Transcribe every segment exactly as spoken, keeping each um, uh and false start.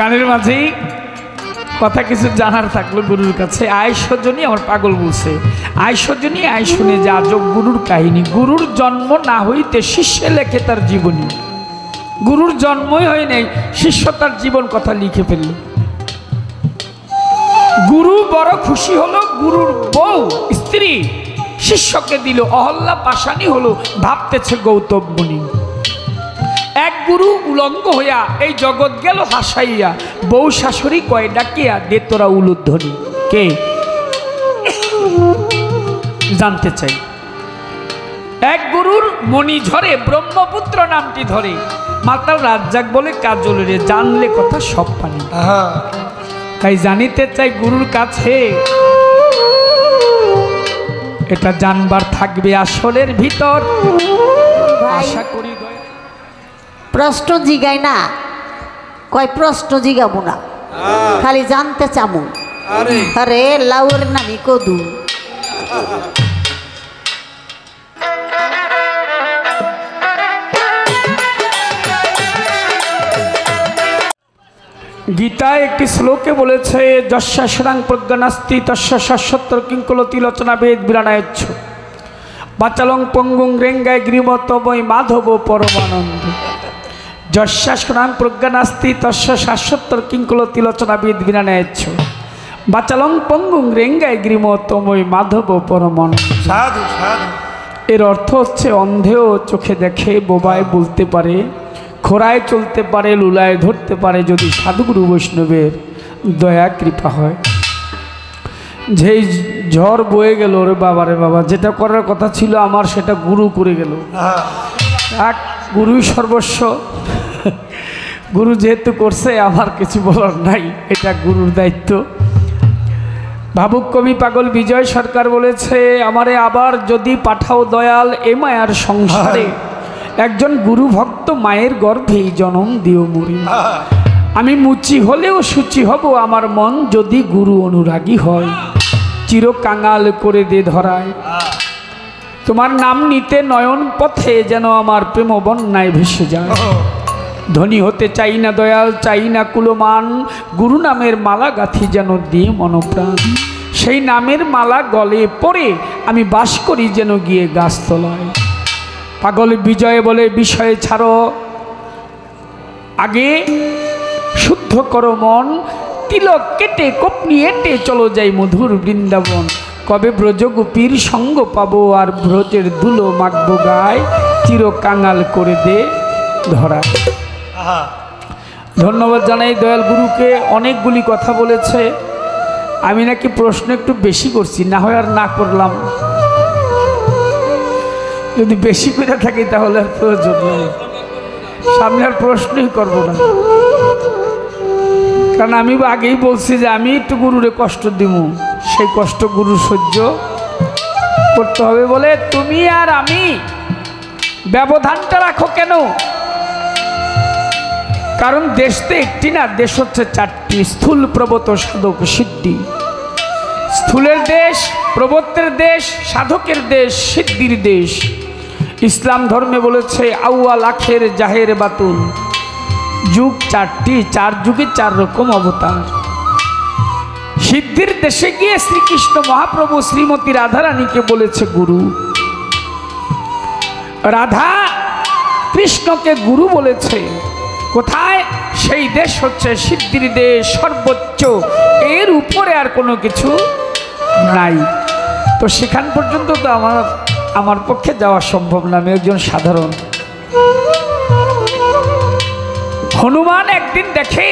গানের মাঝেই কথা কিছু জানার থাকলো গুরুর কাছে। আয় সজনী আমার পাগল বলছে, আয় সজনী আয় শুনে যে আজব গুরুর কাহিনী। গুরুর জন্ম না হইতে শিষ্যে লেখে তার জীবনী। গুরুর জন্মই হয় নাই, শিষ্য তার জীবন কথা লিখে ফেলল। গুরু বড় খুশি হলো, গুরুর বউ স্ত্রী শিষ্যকে দিল। অহল্যা পাশানি হলো, ভাবতেছে গৌতম মুনি। এক গুরু উলঙ্গ হইয়া এই জগৎ গেল হাসাইয়া, বউ শাশুড়ি কয় ডাকিয়া দে তোরা উলুধ্বনি। কে জানতে চাই। এক গুরুর মণি ঝরে, ব্রহ্মপুত্র নামটি ধরে। মাতাল রাজ্জাক বলে কাজল রে, জানলে কথা সব পানি। তাই জানিতে চাই গুরুর কাছে, এটা জানবার থাকবে আসলের ভিতর। আশা করি প্রশ্ন জিগাই না, কয় প্রশ্ন জিগাবো না, খালি জানতে চামু। আরে লাউর নামি কদু। গীতায় একটি শ্লোকে বলেছে, যস্যাস্রাং প্রজ্ঞানাস্তি তস্য শাশ্বতর কিঙ্কলতি লোচনা বেদ বিরানায়চ্ছ বাচালং পঙ্গুং রেঙ্গায় গ্রীবতময় মাধব পরমানন্দ। যস্যাস্রাং প্রজ্ঞানাস্তি তস্য শাশ্বতর কিঙ্কলতি লোচনা বেদ বিরানায়চ্ছ বাচালং পঙ্গুং রেঙ্গায় গ্রীবতময় মাধব পরমানন্দ। সাধু সাধু। এর অর্থ হচ্ছে অন্ধেও চোখে দেখে, বোবায় বলতে পারে, খোরায় চলতে পারে, লুলায় ধরতে পারে, যদি সাধুগুরু বৈষ্ণবের দয়া কৃপা হয়। যেই ঝড় বয়ে গেল রে বাবা রে বাবা, যেটা করার কথা ছিল আমার সেটা গুরু করে গেল। এক গুরুই সর্বস্ব। গুরু যেহেতু করছে আমার কিছু বলার নাই, এটা গুরুর দায়িত্ব। ভাবুক কবি পাগল বিজয় সরকার বলেছে, আমারে আবার যদি পাঠাও দয়াল এ মায়ার সংসারে, একজন গুরু ভক্ত মায়ের গর্ভেই জন্ম দিও মরি। আমি মুচি হলেও সূচি হব, আমার মন যদি গুরু অনুরাগী হয়। চির কাঙাল করে দে ধরায়, তোমার নাম নিতে নয়ন পথে যেন আমার প্রেম বন্যায় ভেসে যায়। ধনী হতে চাই না দয়াল, চাই না কুলমান, গুরু নামের মালা গাথি যেন দিয়ে মনপ্রাণ। সেই নামের মালা গলে পড়ে আমি বাস করি যেন গিয়ে গাছতলায়। পাগল বিজয় বলে, বিষয়ে ছাড়ো আগে শুদ্ধ করো মন, তিলক কেটে কপনি এটে চলো যাই মধুর বৃন্দাবন। কবে ব্রজগোপীর সঙ্গ পাবো আর ব্রজের ধুলো মাখবো গায়, চির কাঙাল করে দে ধরা। ধন্যবাদ জানাই দয়াল গুরুকে। অনেকগুলি কথা বলেছে, আমি নাকি প্রশ্ন একটু বেশি করছি, না হয় আর না করলাম। যদি বেশি করে থাকি তাহলে আর প্রয়োজন নেই, সামনে আর প্রশ্নই করবো না। কারণ আমি আগেই বলছি যে আমি একটু গুরুরে কষ্ট দিব, সেই কষ্ট গুরু সহ্য করতে হবে বলে তুমি আর আমি ব্যবধানটা রাখো কেন? কারণ দেশ তো একটি না, দেশ হচ্ছে চারটি। স্থূল প্রবত সাধক সিদ্ধি। স্থূলের দেশ, প্রবত্তের দেশ, সাধকের দেশ, সিদ্ধির দেশ। ইসলাম ধর্মে বলেছে আউয়াল আখের জাহের বাতুল। যুগ চারটি, চার যুগে চার রকম অবতার। সিদ্ধির দেশে গিয়ে শ্রীকৃষ্ণ মহাপ্রভু শ্রীমতী রাধারানীকে বলেছে গুরু। রাধা কৃষ্ণকে গুরু বলেছে। কোথায়? সেই দেশ হচ্ছে সিদ্ধির দেশ, সর্বোচ্চ। এর উপরে আর কোনো কিছু নাই। তো সেখান পর্যন্ত তো আমার আমার পক্ষে যাওয়া সম্ভব না, আমি একজন সাধারণ। হনুমান একদিন দেখে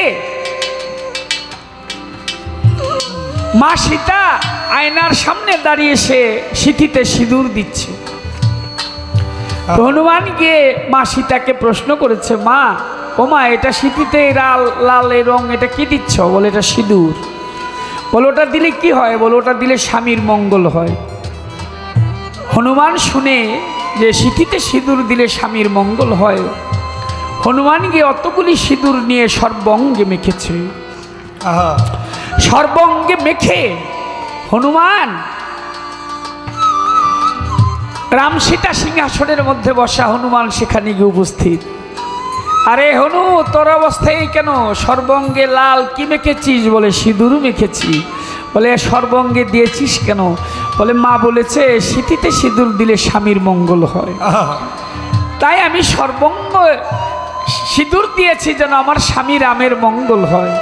মা সীতা আয়নার সামনে দাঁড়িয়ে সে সিঁথিতে সিঁদুর দিচ্ছে। হনুমান গিয়ে মা সীতাকে প্রশ্ন করেছে, মা ও মা, এটা সিঁথিতে লাল লাল এই রং, এটা কি দিচ্ছ? বলে এটা সিঁদুর। বলে ওটা দিলে কি হয়? বলে ওটা দিলে স্বামীর মঙ্গল হয়। হনুমান শুনে যে সিঁথিতে সিঁদুর দিলে স্বামীর মঙ্গল হয়, হনুমান গিয়ে অতগুলি সিঁদুর নিয়ে সর্বঙ্গে মেখেছে। সর্বঙ্গে মেখে হনুমান রাম সীতা সিংহাসনের মধ্যে বসা, হনুমান সেখানে গিয়ে উপস্থিত। আরে হনু, তোর অবস্থায় কেন? সর্বঙ্গে লাল কি মেখেছিস? বলে সিঁদুর মেখেছি। বলে সর্বঙ্গে দিয়েছিস কেন? বলে মা বলেছে সিঁথিতে সিঁদুর দিলে স্বামীর মঙ্গল হয়, তাই আমি সর্বঙ্গ সিঁদুর দিয়েছি যেন আমার স্বামী রামের মঙ্গল হয়।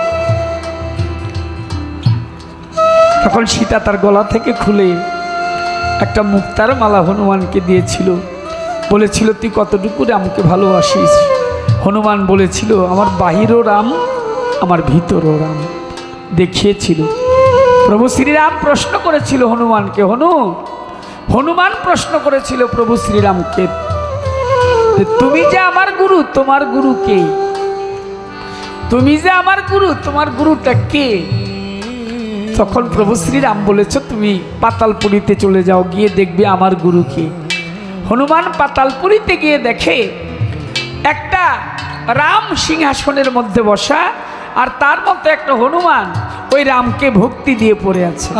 তখন সীতা তার গলা থেকে খুলে একটা মুক্তার মালা হনুমানকে দিয়েছিল, বলেছিল তুই কতটুকু রামকে ভালোবাসিস। হনুমান বলেছিল আমার বাহিরও রাম, আমার ভিতরও রাম। দেখিয়েছিল। প্রভু শ্রীরাম প্রশ্ন করেছিল হনুমানকে, হনু হনুমান প্রশ্ন করেছিল প্রভু শ্রীরামকে, তুমি যে আমার গুরু, তোমার গুরু কে? তুমি যে আমার গুরু, তোমার গুরুটা কে? তখন প্রভু শ্রীরাম বলেছ তুমি পাতালপুরীতে চলে যাও, গিয়ে দেখবে আমার গুরু কে। হনুমান পাতালপুরীতে গিয়ে দেখে একটা রাম সিংহাসনের মধ্যে বসা, আর তার মধ্যে একটা হনুমান ওই রামকে ভক্তি দিয়ে পড়ে আছে।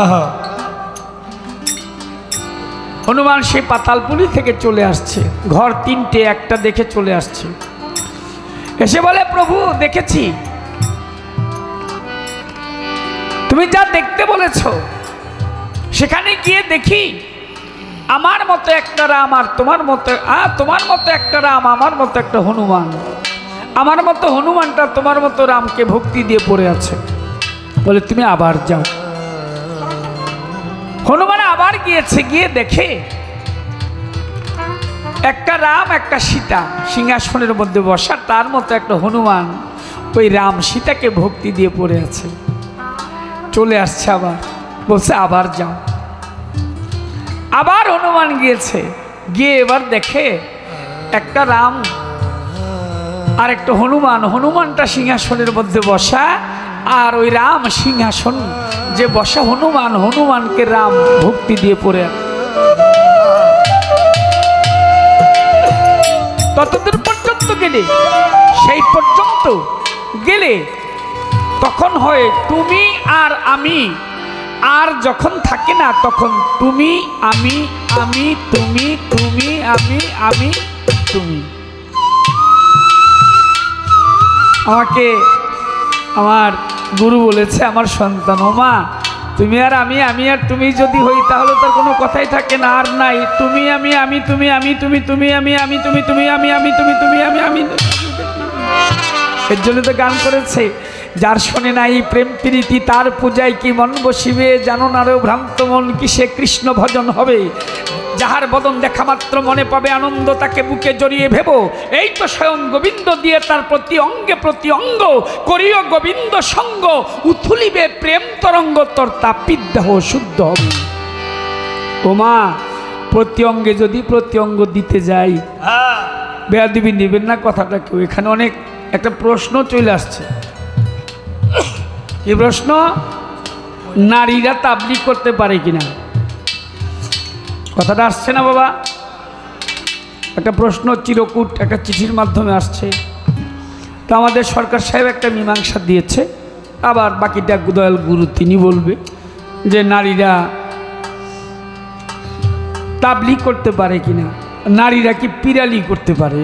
হনুমান সেই পাতালপুরী থেকে চলে আসছে, ঘর তিনটে একটা দেখে চলে আসছে, এসে বলে প্রভু দেখেছি, তুমি যা দেখতে বলেছ সেখানে গিয়ে দেখি আমার মতো একটা রাম আর তোমার মতো আ তোমার মতো একটা রাম, আমার মতো একটা হনুমান। আমার মতো হনুমানটা তোমার মতো রামকে ভক্তি দিয়ে পড়ে আছে। বলে তুমি আবার যাও। হনুমান আবার গিয়েছে, গিয়ে দেখে একটা রাম একটা সীতা সিংহাসনের মধ্যে বসা, তার মতো একটা হনুমান ওই রাম সীতাকে ভক্তি দিয়ে পড়ে আছে। চলে আসছে আবার, বলছে আবার যাও। আবার হনুমান গিয়েছে, গিয়ে এবার দেখে একটা রাম আর একটা হনুমান, হনুমানটা সিংহাসনের মধ্যে বসা, আর ওই রাম সিংহাসন যে বসা হনুমান, হনুমানকে রাম ভক্তি দিয়ে পড়ে। ততদূর পর্যন্ত গেলে, সেই পর্যন্ত গেলে তখন হয় তুমি আর আমি, আর যখন থাকে না তখন তুমি আমি, আমি তুমি, তুমি আমি, আমি তুমি। আমাকে আমার গুরু বলেছে, আমার সন্তান, ও মা তুমি আর আমি, আমি আর তুমি যদি হই তাহলে তার কোনো কথাই থাকে না, আর নাই তুমি আমি, আমি তুমি, আমি তুমি, তুমি আমি, আমি তুমি, তুমি আমি, আমি তুমি, তুমি আমি, আমি। এর জন্য তো গান করেছে, যার শোনে নাই প্রেম প্রীতি তার পূজায় কি মন বসিবে, জানো না রে ভ্রান্ত মন কিসে কৃষ্ণ ভজন হবে, যাহার বদন দেখা মাত্র মনে পাবে আনন্দ, তাকে বুকে জড়িয়ে ভেবো এই তো স্বয়ং গোবিন্দ দিয়ে, তার প্রতি অঙ্গে প্রতি অঙ্গ করিও গোবিন্দ সঙ্গ, উথুলিবে প্রেম তরঙ্গ, তোর তাপিত দেহ শুদ্ধ হবে। ও মা প্রতি অঙ্গে যদি প্রতি অঙ্গ দিতে যাই, বেয়াদবি নেবেন না কথাটা কেউ। এখানে অনেক একটা প্রশ্ন চলে আসছে। কি প্রশ্ন? নারীরা তাবলীগ করতে পারে কিনা, কথাটা আসছে না বাবা? একটা প্রশ্ন চিরকুট একটা চিঠির মাধ্যমে আসছে। তো আমাদের সরকার সাহেব একটা মীমাংসা দিয়েছে, আবার বাকিটা দয়াল গুরু তিনি বলবে যে নারীরা তাবলীগ করতে পারে কিনা, নারীরা কি পিরালি করতে পারে।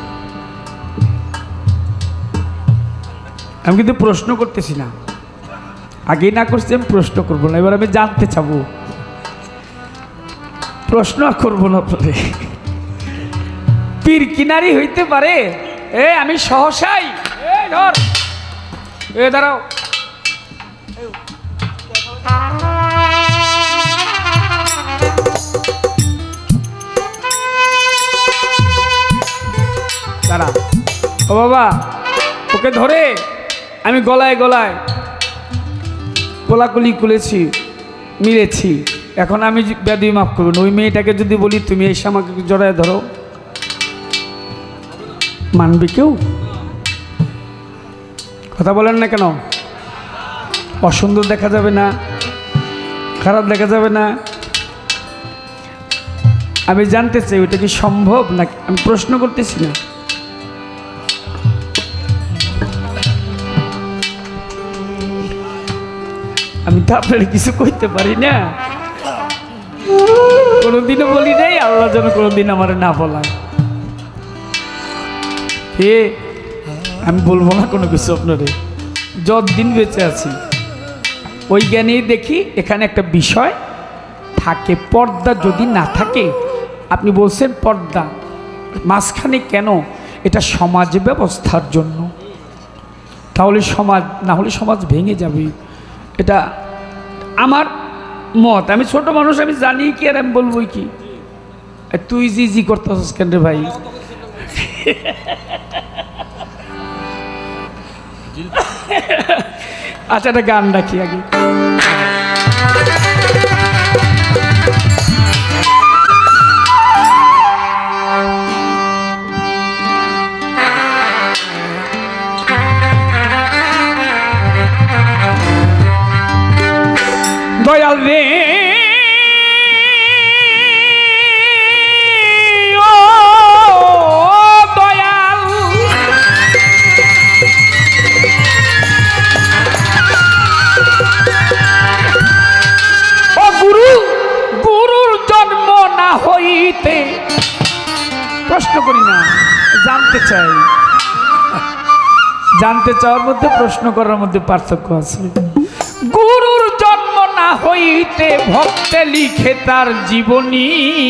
আমি কিন্তু প্রশ্ন করতেছি না, আগেই না করছি, আমি প্রশ্ন করবো না, এবার আমি জানতে চাবো, প্রশ্ন আর করবো না। পরে পীর কিনারি হইতে পারে? এ আমি সহসাই, এ ধর, এ দাঁড়াও, দাঁড়া। ও বাবা ওকে ধরে আমি গলায় গলায় কোলাকুলি কুলেছি, মিলেছি, এখন আমি বেদবি মাফ করবো না। ওই মেয়েটাকে যদি বলি তুমি এসে আমাকে জড়ায় ধরো, মানবে কেউ? কথা বলেন না কেন? অসুন্দর দেখা যাবে না, খারাপ দেখা যাবে না? আমি জানতে চাই ওইটা কি সম্ভব না, আমি প্রশ্ন করতেছি না। আমি তো আপনার কিছু কইতে পারি না, কোনোদিনও বলি নাই, আল্লাহ যেন কোনোদিন আমার না বলায়। হে আমি বলবো না কোনো কিছু আপনারে, যতদিন বেঁচে আছি ওই জ্ঞানেই দেখি এখানে একটা বিষয় থাকে। পর্দা যদি না থাকে, আপনি বলছেন পর্দা মাঝখানে কেন, এটা সমাজ ব্যবস্থার জন্য। তাহলে সমাজ না হলে সমাজ ভেঙে যাবে, এটা আমার মত। আমি ছোট মানুষ, আমি জানি কি, আর আমি বলবই কি। তুই জি জি করতেছিস কেন রে ভাই? আচ্ছা, একটা গান রাখি আগে। দয়াল রে ও দয়াল, ও গুরু, গুরুর জন্ম না হইতে, প্রশ্ন করি না, জানতে চাই। জানতে চাওয়ার মধ্যে প্রশ্ন করার মধ্যে পার্থক্য আছে। গুরুর জন্ম না হইতে ভক্তে লিখে তার জীবনী,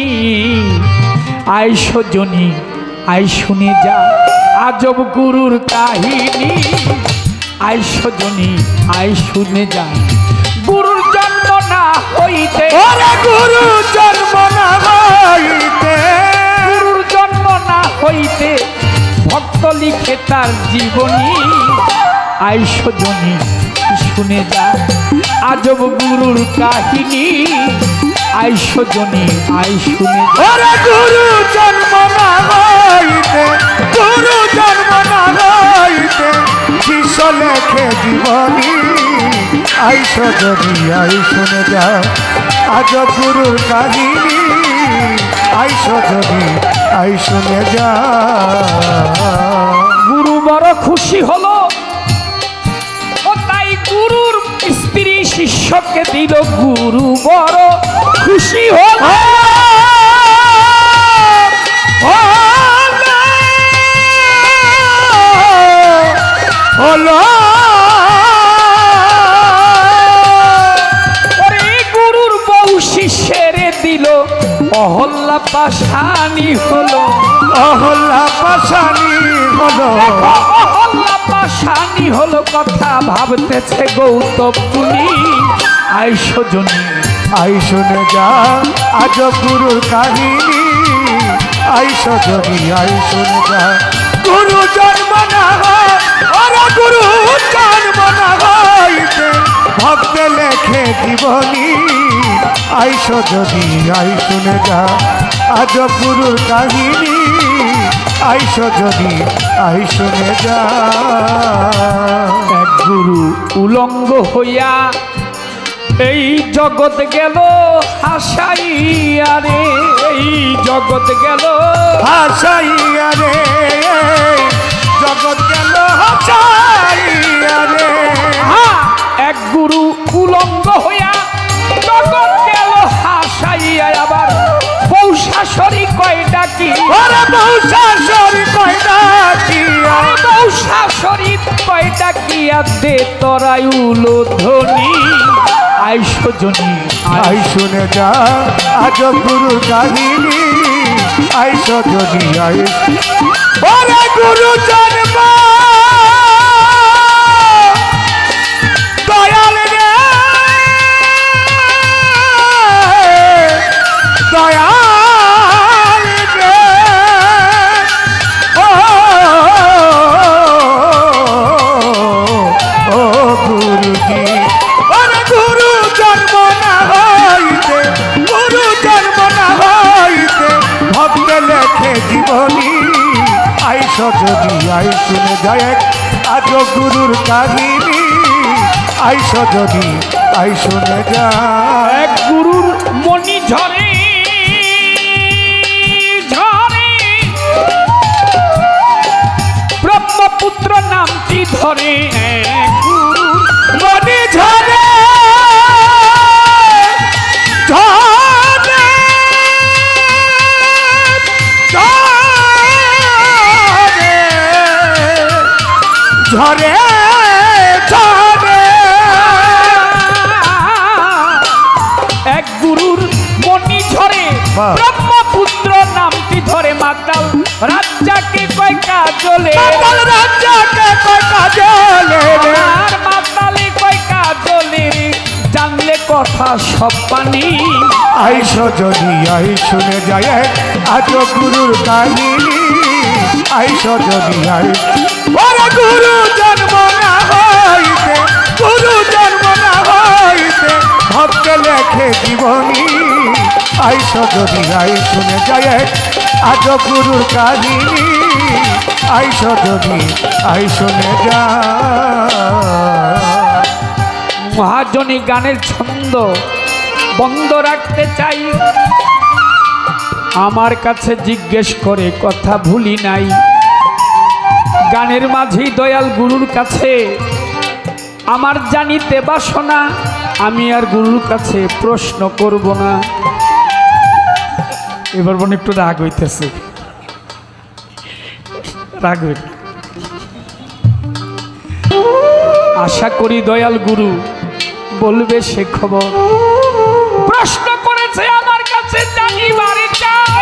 আই সজনী আই শুনে যা আজব গুরুর কাহিনী, আই সজনী আই শুনে যা। গুরুর জন্ম না হইতে, গুরুর জন্ম না হইতে, গুরুর জন্ম না হইতে ভক্ত লিখে তার জীবনী, আই সজনী শুনে যা আজব গুরুর কাহিনী, আই সজনী আই শুনে যা। গুরু জন্ম না হইতে, গুরু জন্ম না হইতে শিষ্য লেখে জীবনী, আই সজনী আই শুনে যা আজব গুরুর কাহিনী, আই সজনী আই শুনে যা। গুরু বড় খুশি হলো, ও তাই গুরুর স্ত্রী শিষ্যকে দিল, গুরু বড় খুশি হলো। হলো ওরে গুরুর বউ শিষ্যের দিল, অহল্যা পাশানি হলো, অহল্যা পাশানি হলো, অহল্যা পাশানি হলো। কথা ভাবতেছে গৌতম মুনি, আই সজনী আই শুনে যা আজব গুরুর কাহিনী, আই সজনী আই শুনে যা। গুরু জন্ম না হয়, ওরা গুরু জন্ম না হইতে ভক্তে লেখে জীবনী, আই সজনী আই শুনে যা আজব গুরুর কাহিনী, আই সজনী আই শুনে যা। এক গুরু উলঙ্গ হইয়া এই জগৎ গেল হাসাইয়া রে, এই জগৎ গেল হাসাইয়া রে, জগৎ গেল হাসাইয়া রে। হ্যাঁ, এক গুরু উলঙ্গ হইয়া জগৎ গেল হাসাইয়া। আবার বউ শাশুড়ি কয়টা কি, ওরে বউ শাশুড়ি কয়টা কি, আরে বউ শাশুড়ি কয়টা কি, দে তোরাই উলো ধ্বনি, আই সজনী আই শুনে যা আজব গুরুর কাহিনী, আই সজনী আই। ওরে গুরু জন্ম দয়াল রে, দয়াল রে, ও ও গুরুজি। ওরে গুরু জন্ম না হইতে, গুরু জন্ম না হইতে ভক্ত লেখে জীবনী, আই সজনী আই শুনে যায় আজ গুরুর কাহিনী, আই সজনী আই শুনে যায়। এক গুরুর মনি ঝরে ঝরে, ব্রহ্মপুত্র নামটি ধরে, এক গুরুর মনি ঝরে ঝরে ঝরে সব পানি। আইস যদি আই শুনে যায় আজ গুরুর কাহিনী। আইস যদি আই ওরে গুরু জন্ম না হইতে, গুরু জন্ম না হইতে ভক্ত লেখে জীবনী। আইস যদি আই শুনে যায় আজ গুরুর কাহিনী। আইস যদি আই শুনে যায়। মহাজনী গানের ছন্দ বন্ধ রাখতে চাই, আমার কাছে জিজ্ঞেস করে কথা ভুলি নাই। গানের মাঝি দয়াল গুরুর কাছে আমার জানিতে বাসনা, আমি আর গুরুর কাছে প্রশ্ন করব না। এবার বোন একটু রাগ হইতেছে, রাগ হইল। আশা করি দয়াল গুরু বলবে সে খবর। প্রশ্ন করেছে আমার কাছে জানিবার চাই।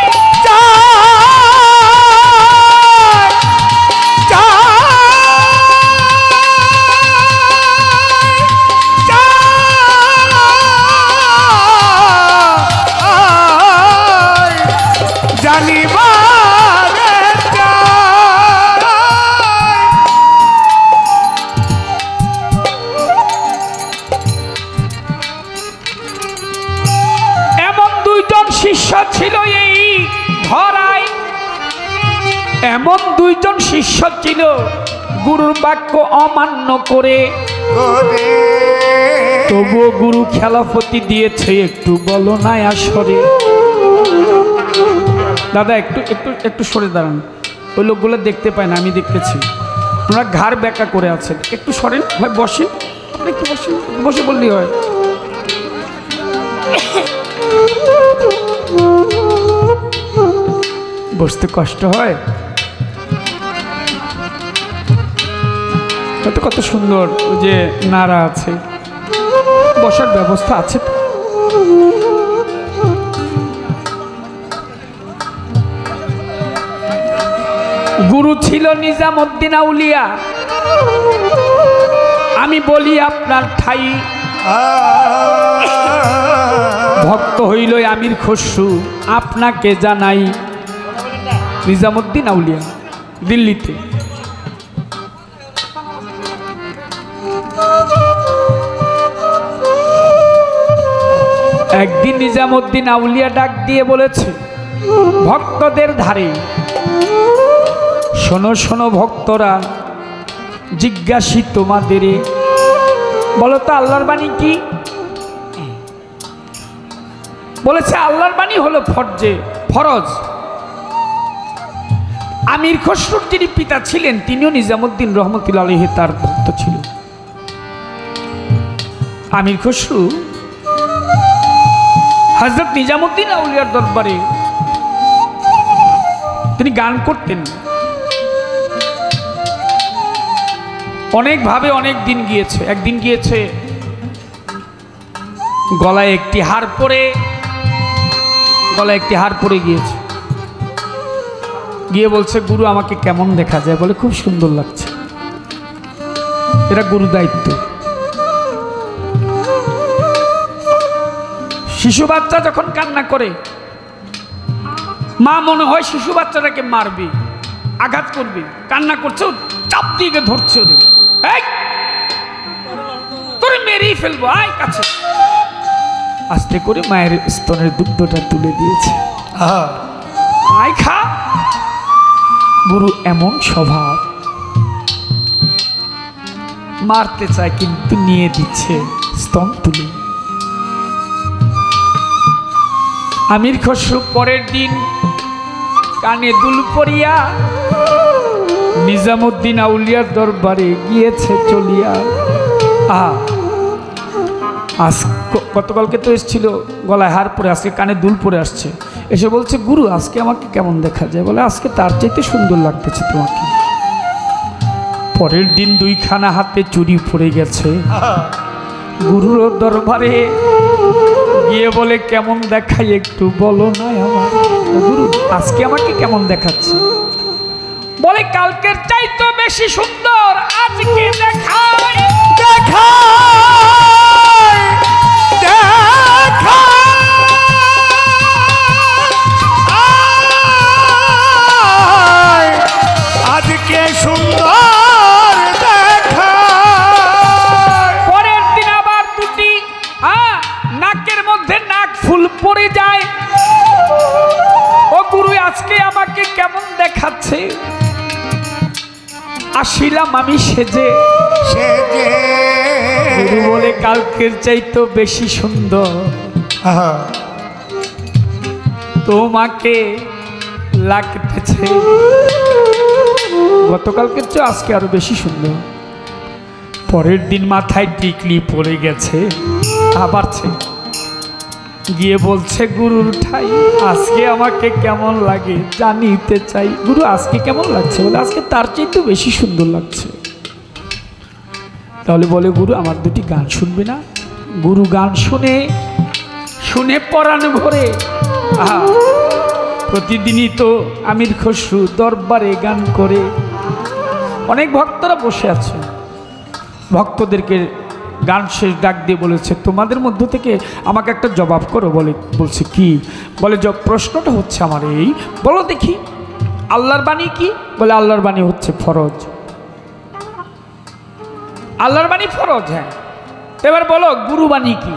শিষ্য ছিল এই ধরায়, এমন দুইজন শিষ্য ছিল গুরুর বাক্য অমান্য করে, তবুও গুরু খেলাফতি দিয়েছে। একটু বলো না আসরে। দাদা একটু একটু একটু সরে দাঁড়ান, ওই লোকগুলো দেখতে পায় না, আমি দেখতেছি। ওনারা ঘাড় ব্যাকা করে আছেন, একটু সরেন ভাই, বসেন, একটু বসেন, বসে বললেই হয়। বসতে কষ্ট হয়, কত কত সুন্দর যে নাড়া আছে, বসার ব্যবস্থা আছে। গুরু ছিল নিজামুদ্দিন আউলিয়া। আমি বলি আপনার ঠাই, ভক্ত হইল আমির খসরু, আপনাকে জানাই। নিজামুদ্দিন আউলিয়া দিল্লিতে। একদিন নিজামুদ্দিন আউলিয়া ডাক দিয়ে বলেছে ভক্তদের ধারে, শোনো শোনো ভক্তরা, জিজ্ঞাসি তোমাদের, বলো তো আল্লাহর বাণী কি? বলেছে আল্লাহর বাণী হলো ফরজে ফরজ। আমির খসরুর যিনি পিতা ছিলেন তিনিও নিজামুদ্দিন রহমতুল্লাহ আলাইহি তার ভক্ত ছিল। আমির খসরু হযরত নিজামুদ্দিন আউলিয়ার দরবারে তিনি গান করতেন। অনেকভাবে অনেক দিন গিয়েছে। একদিন গিয়েছে গলায় একটি হার পরে, গলায় একটি হার পরে গিয়েছে, গিয়ে বলছে গুরু আমাকে কেমন দেখা যায়? বলে খুব সুন্দর লাগছে। এটা গুরু দায়িত্ব। শিশু বাচ্চা যখন কান্না করে, মা মনে হয় শিশু বাচ্চাটাকে মারবে, আঘাত করবে, কান্না করছে, চাপ দিয়ে ধরছে, ওদের তোরে মেরেই ফেলবো, আয় কাছে। আস্তে করে মায়ের স্তনের দুগ্ধটা তুলে দিয়েছে, আয় খা। গুরু এমন স্বভাব, মারতে চায় কিন্তু নিয়ে দিচ্ছে স্তন তুলে। আমির খসরু পরের দিন কানে দুল পরিয়া নিজামুদ্দিন আউলিয়ার দরবারে গিয়েছে চলিয়া। আহ আজ গতকালকে তো এসেছিল গলায় হার পরে, আজকে কানে দুল পরে আসছে। এসে বলছে গুরু আজকে আমাকে কেমন দেখা যায়? বলে আজকে তার চাইতে সুন্দর লাগতেছে তোমাকে। পরের দিন দুইখানা হাতে চুড়ি পড়ে গেছে। গুরুর দরবারে গিয়ে বলে কেমন দেখাই একটু বলো না আমার গুরু, আজকে আমাকে কেমন দেখাচ্ছে? বলে কালকের চাইতে বেশি সুন্দর আজকে দেখাই। দেখাই আসিলাম আমি সেজে সে যে গুরু বলে কালকের চাইতো বেশি সুন্দর আহা, তোমাকে লাগতেছে গতকালকের চেয়ে আজকে আরো বেশি সুন্দর। পরের দিন মাথায় টিকলি পড়ে গেছে আবারছে, গিয়ে বলছে গুরুর ঠাই আজকে আমাকে কেমন লাগে জানিতে চাই। গুরু আজকে কেমন লাগছে? বলে আজকে তার চাইতে বেশি সুন্দর লাগছে। তাহলে বলে গুরু আমার দুটি গান শুনবে না? গুরু গান শুনে শুনে পরাণ ভরে। আহা, প্রতিদিনই তো আমির খসরু দরবারে গান করে। অনেক ভক্তরা বসে আছে, ভক্তদেরকে গান শেষ ডাক দিয়ে বলেছে তোমাদের মধ্য থেকে আমাকে একটা জবাব করো। বলে বলছে কি? বলে জব প্রশ্নটা হচ্ছে আমার এই, বলো দেখি আল্লাহর বাণী কি? বলে আল্লাহর বাণী হচ্ছে ফরজ। আল্লাহর বাণী ফরজ, হ্যাঁ। এবার বলো গুরুবাণী কি?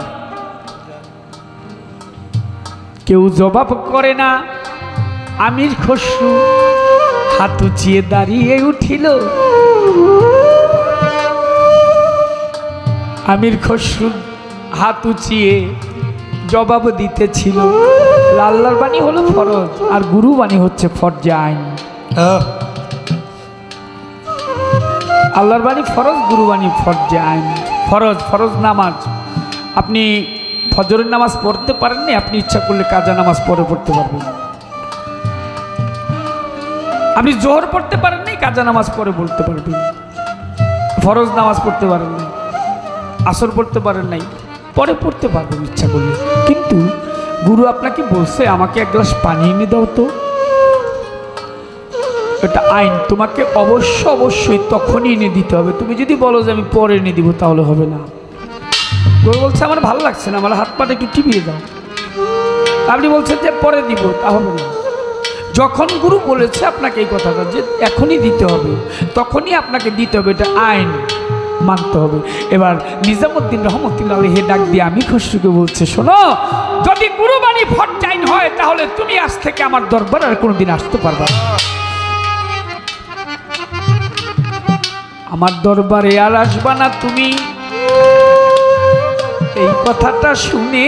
কেউ জবাব করে না। আমির খসরু হাত উঁচিয়ে দাঁড়িয়ে উঠিল। আমির খসরু হাত উঁচিয়ে জবাব দিতেছিল আল্লাহর বাণী হলো ফরজ আর গুরু বাণী হচ্ছে ফরজে আইন। আহ, আল্লাহর বাণী ফরজ, গুরু বাণী ফরজে আইন। ফরজ ফরজ নামাজ আপনি ফজরের নামাজ পড়তে পারেননি, আপনি ইচ্ছা করলে কাজা নামাজ পরে পড়তে পারবেন। আপনি জোহর পড়তে পারেননি, কাজা নামাজ পরে পড়তে পারবেন। ফরজ নামাজ পড়তে পারেন নাই, আসর পড়তে পারেন নাই, পরে পড়তে পারবেন ইচ্ছা করলে। কিন্তু গুরু আপনাকে বলছে আমাকে এক গ্লাস পানি এনে দাও তো, এটা আইন। তোমাকে অবশ্য অবশ্যই তখনই এনে দিতে হবে। তুমি যদি বলো যে আমি পরে এনে দিব তাহলে হবে না। গুরু বলছে আমার ভালো লাগছে না, আমার হাত পাটা একটু টিপিয়ে দাও। আপনি বলছেন যে পরে দিব, তা হবে না। যখন গুরু বলেছে আপনাকে এই কথাটা যে এখনই দিতে হবে, তখনই আপনাকে দিতে হবে, এটা আইন, মানতে হবে। এবার নিজামুদ্দিন রহমতুল্লাহ আলাইহি ডাক দিয়ে আমির খসরুকে বলছে শোনো, যদি গুরুবাণী ফরজ আইন হয় তাহলে তুমি আজ থেকে আমার দরবার আর কোনোদিন আসতে পারবে না। আমার দরবারে আর আসবা না তুমি। এই কথাটা শুনে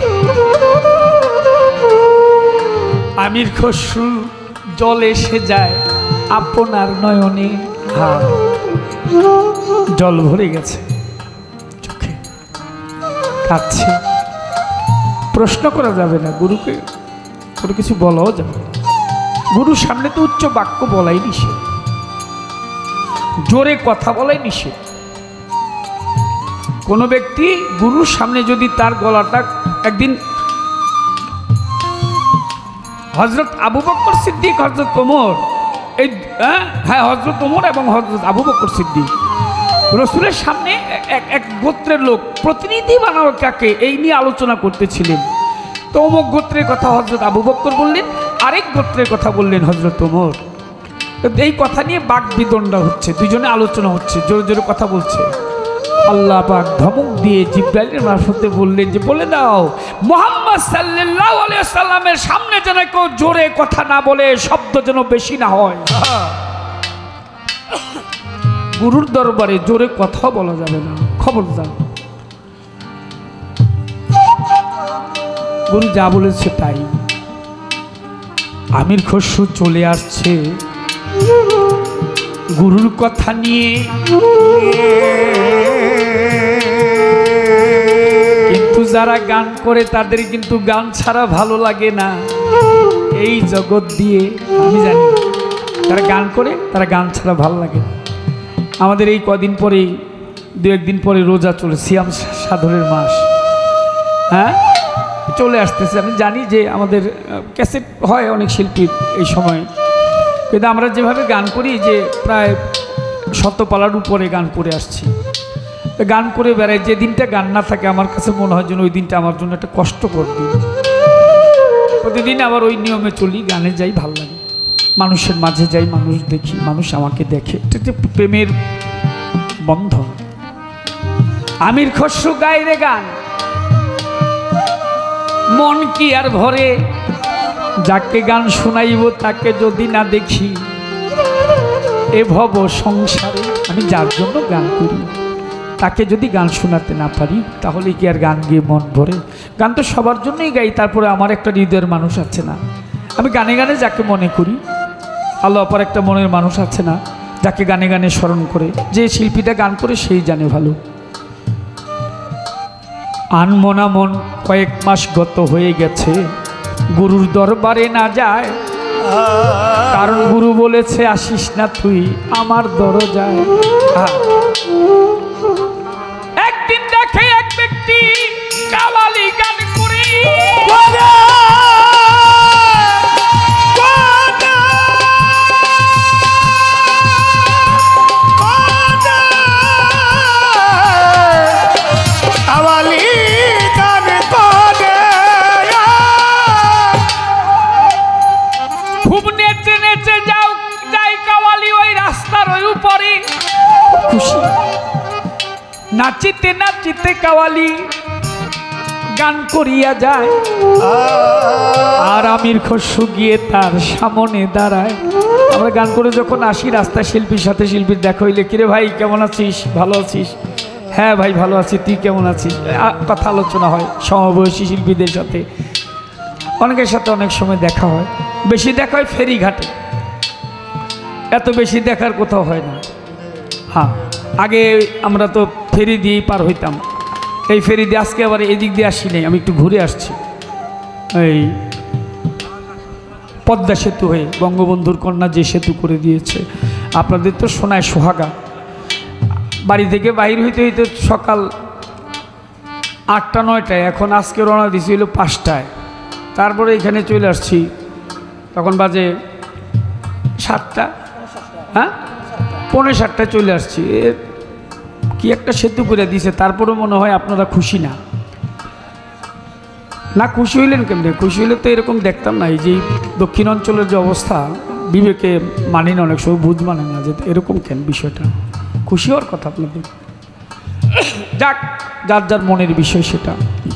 আমির খসরু জল এসে যায় আপনার নয়নে। হ্যাঁ, জল ভরে গেছে চোখে, কাঁদছে। প্রশ্ন করা যাবে না, গুরুকে কোনো কিছু বলাও যাবে না। গুরুর সামনে তো উচ্চ বাক্য বলাই নিষেধ, জোরে কথা বলাই নিষেধ। কোনো ব্যক্তি গুরুর সামনে যদি তার গলাটা, একদিন হজরত আবু বকর সিদ্দিক, হজরত ওমর, এই হ্যাঁ হজরত ওমর এবং হজরত আবু বকর সিদ্দিক রসুলের সামনে এক এক গোত্রের লোক প্রতিনিধি বানানো কাকে এই নিয়ে আলোচনা করতেছিলেন। তো অমুক গোত্রের কথা হজরত আবু বকর বললেন, আরেক গোত্রের কথা বললেন হজরত ওমর। এই কথা নিয়ে বাক বিদণ্ডা হচ্ছে, দুজনে আলোচনা হচ্ছে, জোরে জোরে কথা বলছে। আল্লাহ পাক ধমক দিয়ে জিবরাইলের মারফতে বললেন যে বলে দাও মুহাম্মদ সাল্লাল্লাহু আলাইহি ওয়াসাল্লামের সামনে যেন কেউ জোরে কথা না বলে, শব্দ যেন বেশি না হয়। গুরুর দরবারে জোরে কথা বলা যাবে না, খবরদার। গুরু যা বলেছে তাই। আমির খসরু চলে আসছে গুরুর কথা নিয়ে, কিন্তু যারা গান করে তাদের কিন্তু গান ছাড়া ভালো লাগে না এই জগৎ দিয়ে। আমি জানি যারা গান করে তারা গান ছাড়া ভালো লাগে না। আমাদের এই কদিন পরেই, দু একদিন পরে রোজা চলে, সিয়াম সাধনের মাস, হ্যাঁ চলে আসতেছে। আমি জানি যে আমাদের ক্যাসেট হয় অনেক শিল্পীর এই সময়, কিন্তু আমরা যেভাবে গান করি যে প্রায় শতপালার উপরে গান করে আসছি, গান করে বেড়াই। যে দিনটা গান না থাকে আমার কাছে মনে হয় যেন ওই দিনটা আমার জন্য একটা কষ্টকর দিন। প্রতিদিন আবার ওই নিয়মে চলি, গানে যাই, ভালো লাগে, মানুষের মাঝে যাই, মানুষ দেখি, মানুষ আমাকে দেখে, এটা যে প্রেমের বন্ধন। আমির খসরু গায় রে গান, মন কি আর ভরে, যাকে গান শোনাইব তাকে যদি না দেখি, এ ভব সংসারে আমি যার জন্য গান করি, তাকে যদি গান শোনাতে না পারি তাহলে কি আর গান গিয়ে মন ভরে? গান তো সবার জন্যই গাই, তারপরে আমার একটা হৃদয়ের মানুষ আছে না, আমি গানে গানে যাকে মনে করি, আল্লাহ অপর একটা মনের মানুষ আছে না যাকে গানে গানে স্মরণ করে, যে শিল্পীটা গান করে সেই জানে ভালো। আনমনা মন কয়েক মাস গত হয়ে গেছে, গুরুর দরবারে না যায়, কারণ গুরু বলেছে আসিস না তুই আমার দরজায়। একদিন দেখে এক ব্যক্তি কাওয়ালি গান করে, খুব নেচে নেচে যাও যাই কাওয়ালি ওই রাস্তার ওই উপরে, খুশি নাচিতে নাচিতে কাওয়ালি গান করিয়া যায়, আর আমির খসরু গিয়ে তার সামনে দাঁড়ায়। আমরা গান করে যখন আসি রাস্তায় শিল্পীর সাথে শিল্পীর দেখা হইলে, কিরে ভাই কেমন আছিস, ভালো আছিস? হ্যাঁ ভাই ভালো আছি, তুই কেমন আছিস? কথা আলোচনা হয় সমবয়সী শিল্পীদের সাথে, অনেকের সাথে অনেক সময় দেখা হয়, বেশি দেখা হয় ফেরিঘাটে, এত বেশি দেখার কোথাও হয় না। হ্যাঁ আগে আমরা তো ফেরি দিয়েই পার হইতাম, এই ফেরি দিয়ে আজকে আবার এদিক দিয়ে আসি নাই, আমি একটু ঘুরে আসছি এই পদ্মা সেতু হয়ে, বঙ্গবন্ধুর কন্যা যে সেতু করে দিয়েছে। আপনাদের তো শোনায় সোহাগা, বাড়ি থেকে বাইর হইতে হইতে সকাল আটটা নয়টায়, এখন আজকে রওনা দিছি হইল পাঁচটায়, তারপরে এখানে চলে আসছি তখন বাজে সাতটা, হ্যাঁ পৌনে সাতটায় চলে আসছি। কি একটা সেতু করে দিয়েছে, তারপরেও মনে হয় আপনারা খুশি না। না খুশি হইলেন কেমনে? খুশি হইলে তো এরকম দেখতাম না। এই যে দক্ষিণ অঞ্চলের যে অবস্থা, বিবেকে মানি না, অনেক সময় বুঝ মানে না যে এরকম কেন বিষয়টা। খুশি হওয়ার কথা আপনাদের, যাক যার যার মনের বিষয় সেটা।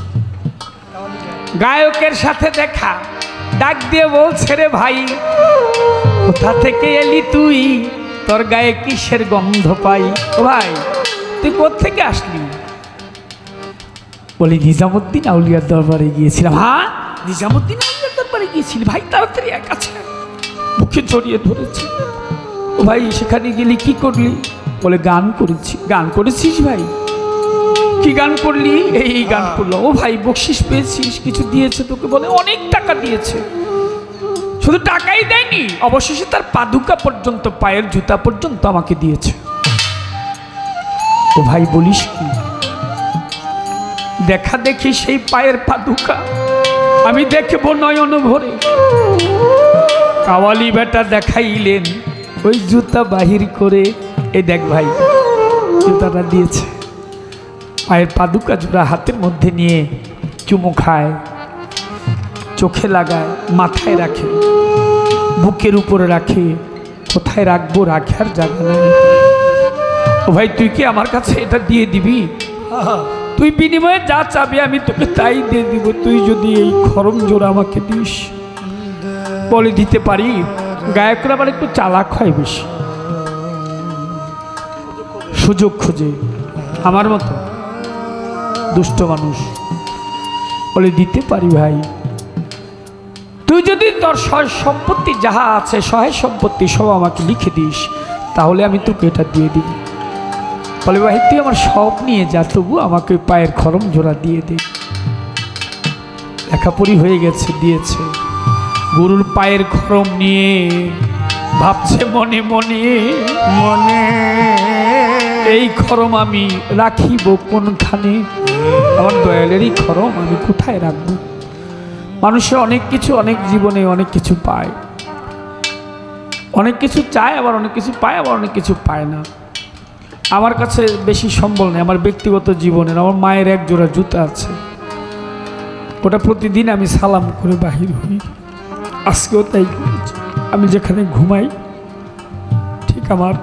গায়কের সাথে দেখা, ডাক দিয়ে বলছে রে ভাই কোথা থেকে এলি তুই, তোর গায়ে কিসের গন্ধ পাই? ও ভাই তুই কোত্থেকে আসলি? বলি নিজামুদ্দিন আউলিয়ার দরবারে গিয়েছিলাম। হ্যাঁ নিজামুদ্দিন আউলিয়ার দরবারে গিয়েছিলি? ভাই তাড়াতাড়ি এক আছে, মুখে জড়িয়ে ধরেছে। ও ভাই সেখানে গেলি কি করলি? বলে গান করেছি। গান করেছিস ভাই? কি গান করলি? এই গান করলো। ও ভাই বকশিস পেয়েছিস? কিছু দিয়েছে তোকে? বলে অনেক টাকা দিয়েছে। শুধু টাকাই দেয়নি, অবশেষে তার পাদুকা পর্যন্ত, পায়ের জুতা পর্যন্ত আমাকে দিয়েছে। ও ভাই বলিস কি? দেখা দেখি সেই পায়ের পাদুকা আমি দেখবো নয়ন ভরে। কাওয়ালি বেটা দেখাইলেন ওই জুতা বাহির করে, এই দেখ ভাই জুতাটা দিয়েছে। পায়ের পাদুকা জোড়া হাতের মধ্যে নিয়ে চুমু খায়, চোখে লাগায়, মাথায় রাখে, বুকের উপরে রাখে। কোথায় রাখবো? রাখার জায়গা নেই। ও ভাই তুই কি আমার কাছে এটা দিয়ে দিবি? তুই বিনিময়ে যা চাবি আমি তোকে তাই দিয়ে দিব, তুই যদি এই খরম জোড়া আমাকে দিস। বলে দিতে পারি। গায়করা আবার একটু চালাক হয় বেশি, সুযোগ খুঁজে, আমার মতো দুষ্ট মানুষ। বলে দিতে পারি ভাই, তুই যদি তোর সয় সম্পত্তি যাহা আছে, সহায় সম্পত্তি সব আমাকে লিখে দিস, তাহলে আমি তোকে এটা দিয়ে দিব। বলে ভাই তুই আমার সব নিয়ে যা, তবু আমাকে পায়ের খরম জোড়া দিয়ে দে। লেখাপড়ি হয়ে গেছে, দিয়েছে। গুরুর পায়ের খরম নিয়ে ভাবছে মনে মনে মনে, এই খরম আমি রাখিব কোনখানে? আমার দয়ালেরই খরম আমি কোথায় রাখবো? মানুষের অনেক কিছু, অনেক জীবনে অনেক কিছু পায়, অনেক কিছু চায়, আবার অনেক কিছু পায়, আবার অনেক কিছু পায় না। আমার কাছে বেশি সম্বল নেই। আমার ব্যক্তিগত জীবনের আমার মায়ের এক জোড়া জুতা আছে, ওটা প্রতিদিন আমি সালাম করে বাহির হই। আজকেও তাই করেছি। আমি যেখানে ঘুমাই ঠিক আমার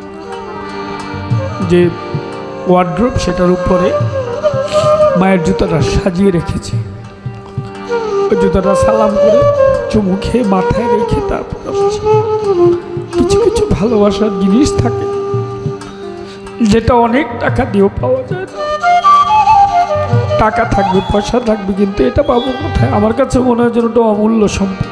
যে ওয়ার্ড্রোব সেটার উপরে মায়ের জুতাটা সাজিয়ে রেখেছি। ওই জুতাটা সালাম করে চুমু খেয়ে মাথায় রেখে তারপর কিছু কিছু ভালোবাসার জিনিস থাকে, যেটা অনেক টাকা দিয়েও পাওয়া যায় না। টাকা থাকবে, পয়সা থাকবে, কিন্তু এটা পাবো কোথায়? আমার কাছে মনে হয় যেন ওটা অমূল্য সম্পদ।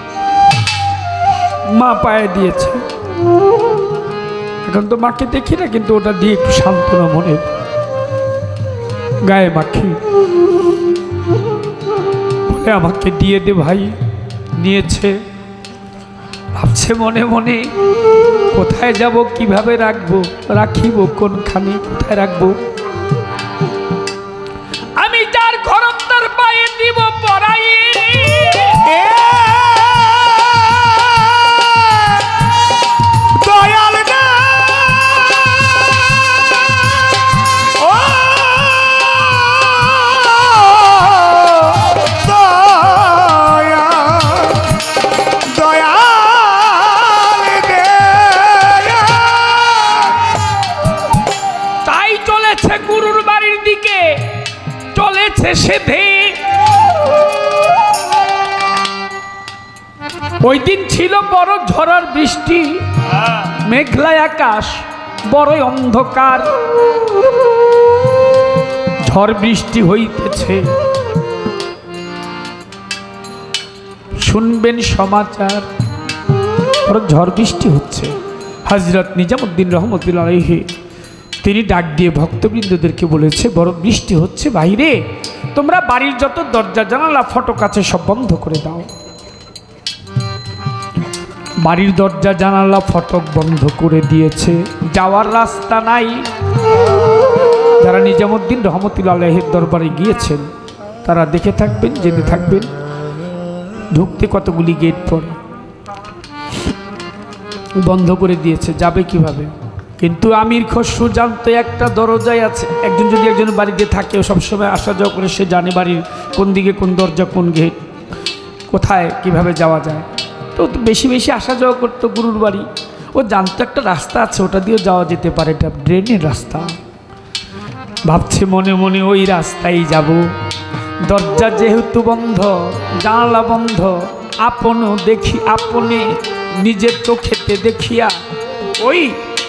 মা পায়ে দিয়েছে, এখন তো মাকে দেখি না, কিন্তু ওটা দিয়ে একটু সান্ত্বনা মনে গায়ে মাখি, বলে আমাকে দিয়ে দে ভাই। নিয়েছে, ভাবছে মনে মনে কোথায় যাব, কিভাবে রাখবো, রাখিব কোনখানে, কোথায় রাখবো? আমি যার খরম তার পায়ে দিব পরাই, দয়াল না ও দয়া দয়াল দে। তাই চলেছে গুরুর বাড়ির দিকে, চলেছে সেধে। ওই দিন ছিল বড় ঝড়ার বৃষ্টি, মেঘলায় আকাশ, বড়ই অন্ধকার, ঝড় বৃষ্টি হইতেছে। শুনবেন সমাচার, বড় ঝড় বৃষ্টি হচ্ছে। হযরত নিজামুদ্দিন রহমতুল্লাহ আলাইহি তিনি ডাক দিয়ে ভক্তবৃন্দদেরকে বলেছে, বড় বৃষ্টি হচ্ছে বাইরে, তোমরা বাড়ির যত দরজা জানালা ফটক আছে সব বন্ধ করে দাও। বাড়ির দরজা জানালা ফটক বন্ধ করে দিয়েছে, যাওয়ার রাস্তা নাই। যারা নিজামুদ্দিন রহমতুল্লাহ আলাইহির দরবারে গিয়েছেন তারা দেখে থাকবেন, জেনে থাকবেন, ঢুকতে কতগুলি গেট পড়ে, বন্ধ করে দিয়েছে, যাবে কিভাবে? কিন্তু আমির খসরু জানতো একটা দরজায় আছে। একজন যদি একজন বাড়িতে থাকে, সবসময় আসা যাওয়া করে, সে জানে বাড়ির কোন দিকে কোন দরজা, কোন গেট, কোথায় কিভাবে যাওয়া যায়। তো বেশি বেশি আসা যাওয়া করতো গুরুর বাড়ি, ও জানতো একটা রাস্তা আছে, ওটা দিয়েও যাওয়া যেতে পারে, এটা ড্রেনের রাস্তা। ভাবছে মনে মনে ওই রাস্তায় যাব। দরজা যেহেতু বন্ধ, জানালা বন্ধ, আপনও দেখি, আপনে নিজের চোখেতে দেখিয়া ওই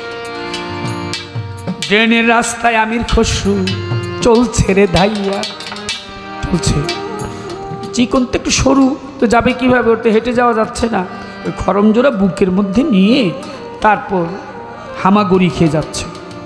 ড্রেনের রাস্তায় আমির খসরু চলছে রে ধাইয়া, চলছে। চিকন তো একটু সরু, তো যাবে কিভাবে? ওতে হেঁটে যাওয়া যাচ্ছে না। ওই খরমজোড়া বুকের মধ্যে নিয়ে তারপর হামাগুড়ি খেয়ে যাচ্ছে।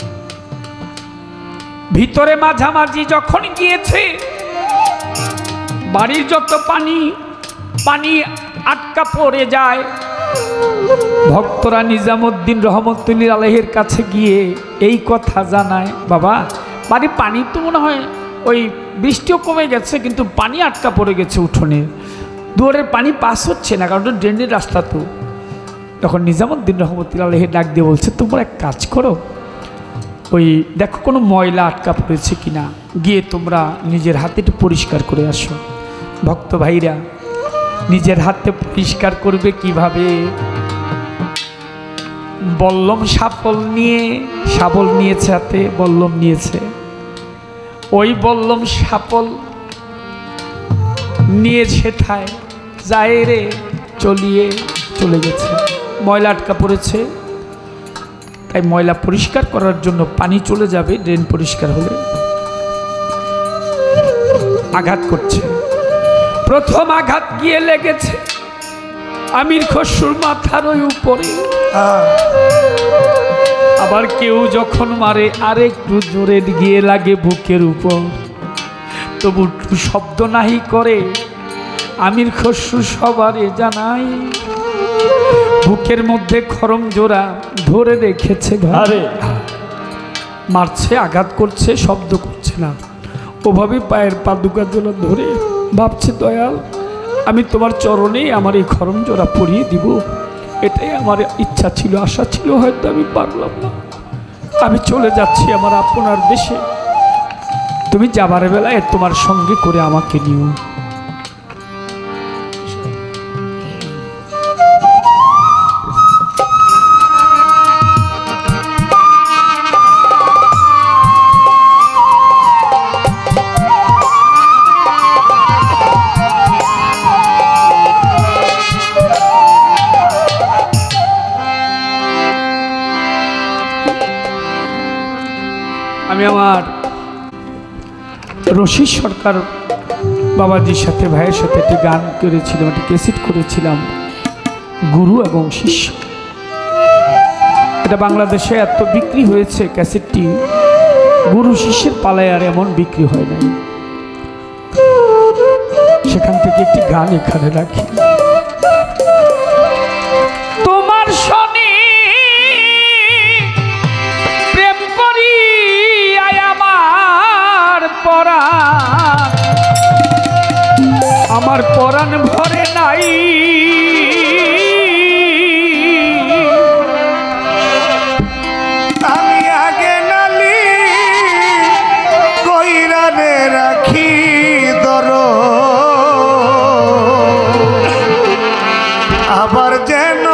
ভিতরে মাঝামাঝি যখন গিয়েছে, বাড়ির যত পানি পানি আটকা পড়ে যায়। ভক্তরা নিজামুদ্দিন রহমতুল্লাহ আলাইহির কাছে গিয়ে এই কথা জানায়, বাবা বাড়ির পানি তো মনে হয় ওই বৃষ্টিও কমে গেছে, কিন্তু পানি আটকা পড়ে গেছে উঠোনে, দুয়ারের পানি পাস হচ্ছে না, কারণ ড্রেনের রাস্তা তো। তখন নিজামুদ্দিন রহমতুল্লাহ আলাইহি ডাক দিয়ে বলছে, তোমরা এক কাজ করো, ওই দেখো কোনো ময়লা আটকা পড়েছে কিনা, গিয়ে তোমরা নিজের হাতে একটু পরিষ্কার করে আসো। ভক্ত ভাইরা নিজের হাতে পরিষ্কার করবে কিভাবে? বল্লম শাবল নিয়ে, শাবল নিয়েছে হাতে, বল্লম নিয়েছে, ওই বল্লম শাবল নিয়ে সেথায় যায় রে চলিয়ে চলে গেছে। ময়লা আটকা পড়েছে, তাই ময়লা পরিষ্কার করার জন্য পানি চলে যাবে, ড্রেন পরিষ্কার হলে। আঘাত করছে, প্রথম আঘাত গিয়ে লেগেছে আমির খসরুর মাথার ওই উপরে। আবার কেউ যখন মারে আরেকটু জোরে গিয়ে লাগে বুকের উপর, তবু শব্দ নাহি করে। আমির খসরু সবারে জানাই, বুকের মধ্যে খরম জোড়া ধরে রেখেছে, ঘরে মারছে, আঘাত করছে, শব্দ করছে না, ওভাবে পায়ের পাদুকা জোড়া ধরে ভাবছে, দয়াল আমি তোমার চরণে আমার এই খরম জোড়া পরিয়ে দিব, এটাই আমার ইচ্ছা ছিল, আশা ছিল, হয়তো আমি পারলাম না। আমি চলে যাচ্ছি আমার আপনার দেশে, তুমি যাবার বেলায় তোমার সঙ্গে করে আমাকে নিও। রশিদ সরকার বাবাজির সাথে ভাইয়ের সাথে একটি গান করেছিলাম, একটি ক্যাসেট করেছিলাম, গুরু এবং শিষ্য। এটা বাংলাদেশে এত বিক্রি হয়েছে ক্যাসেটটি, গুরু শিষ্যের পালায় আর এমন বিক্রি হয় নাই। সেখান থেকে একটি গান এখানে রাখি। তোমার শনি প্রেম করি আয় আমার পরাণ, আমার পরাণ ভরে নাই। আমি আগে নালি কইরারে রাখি দর, আবার যেন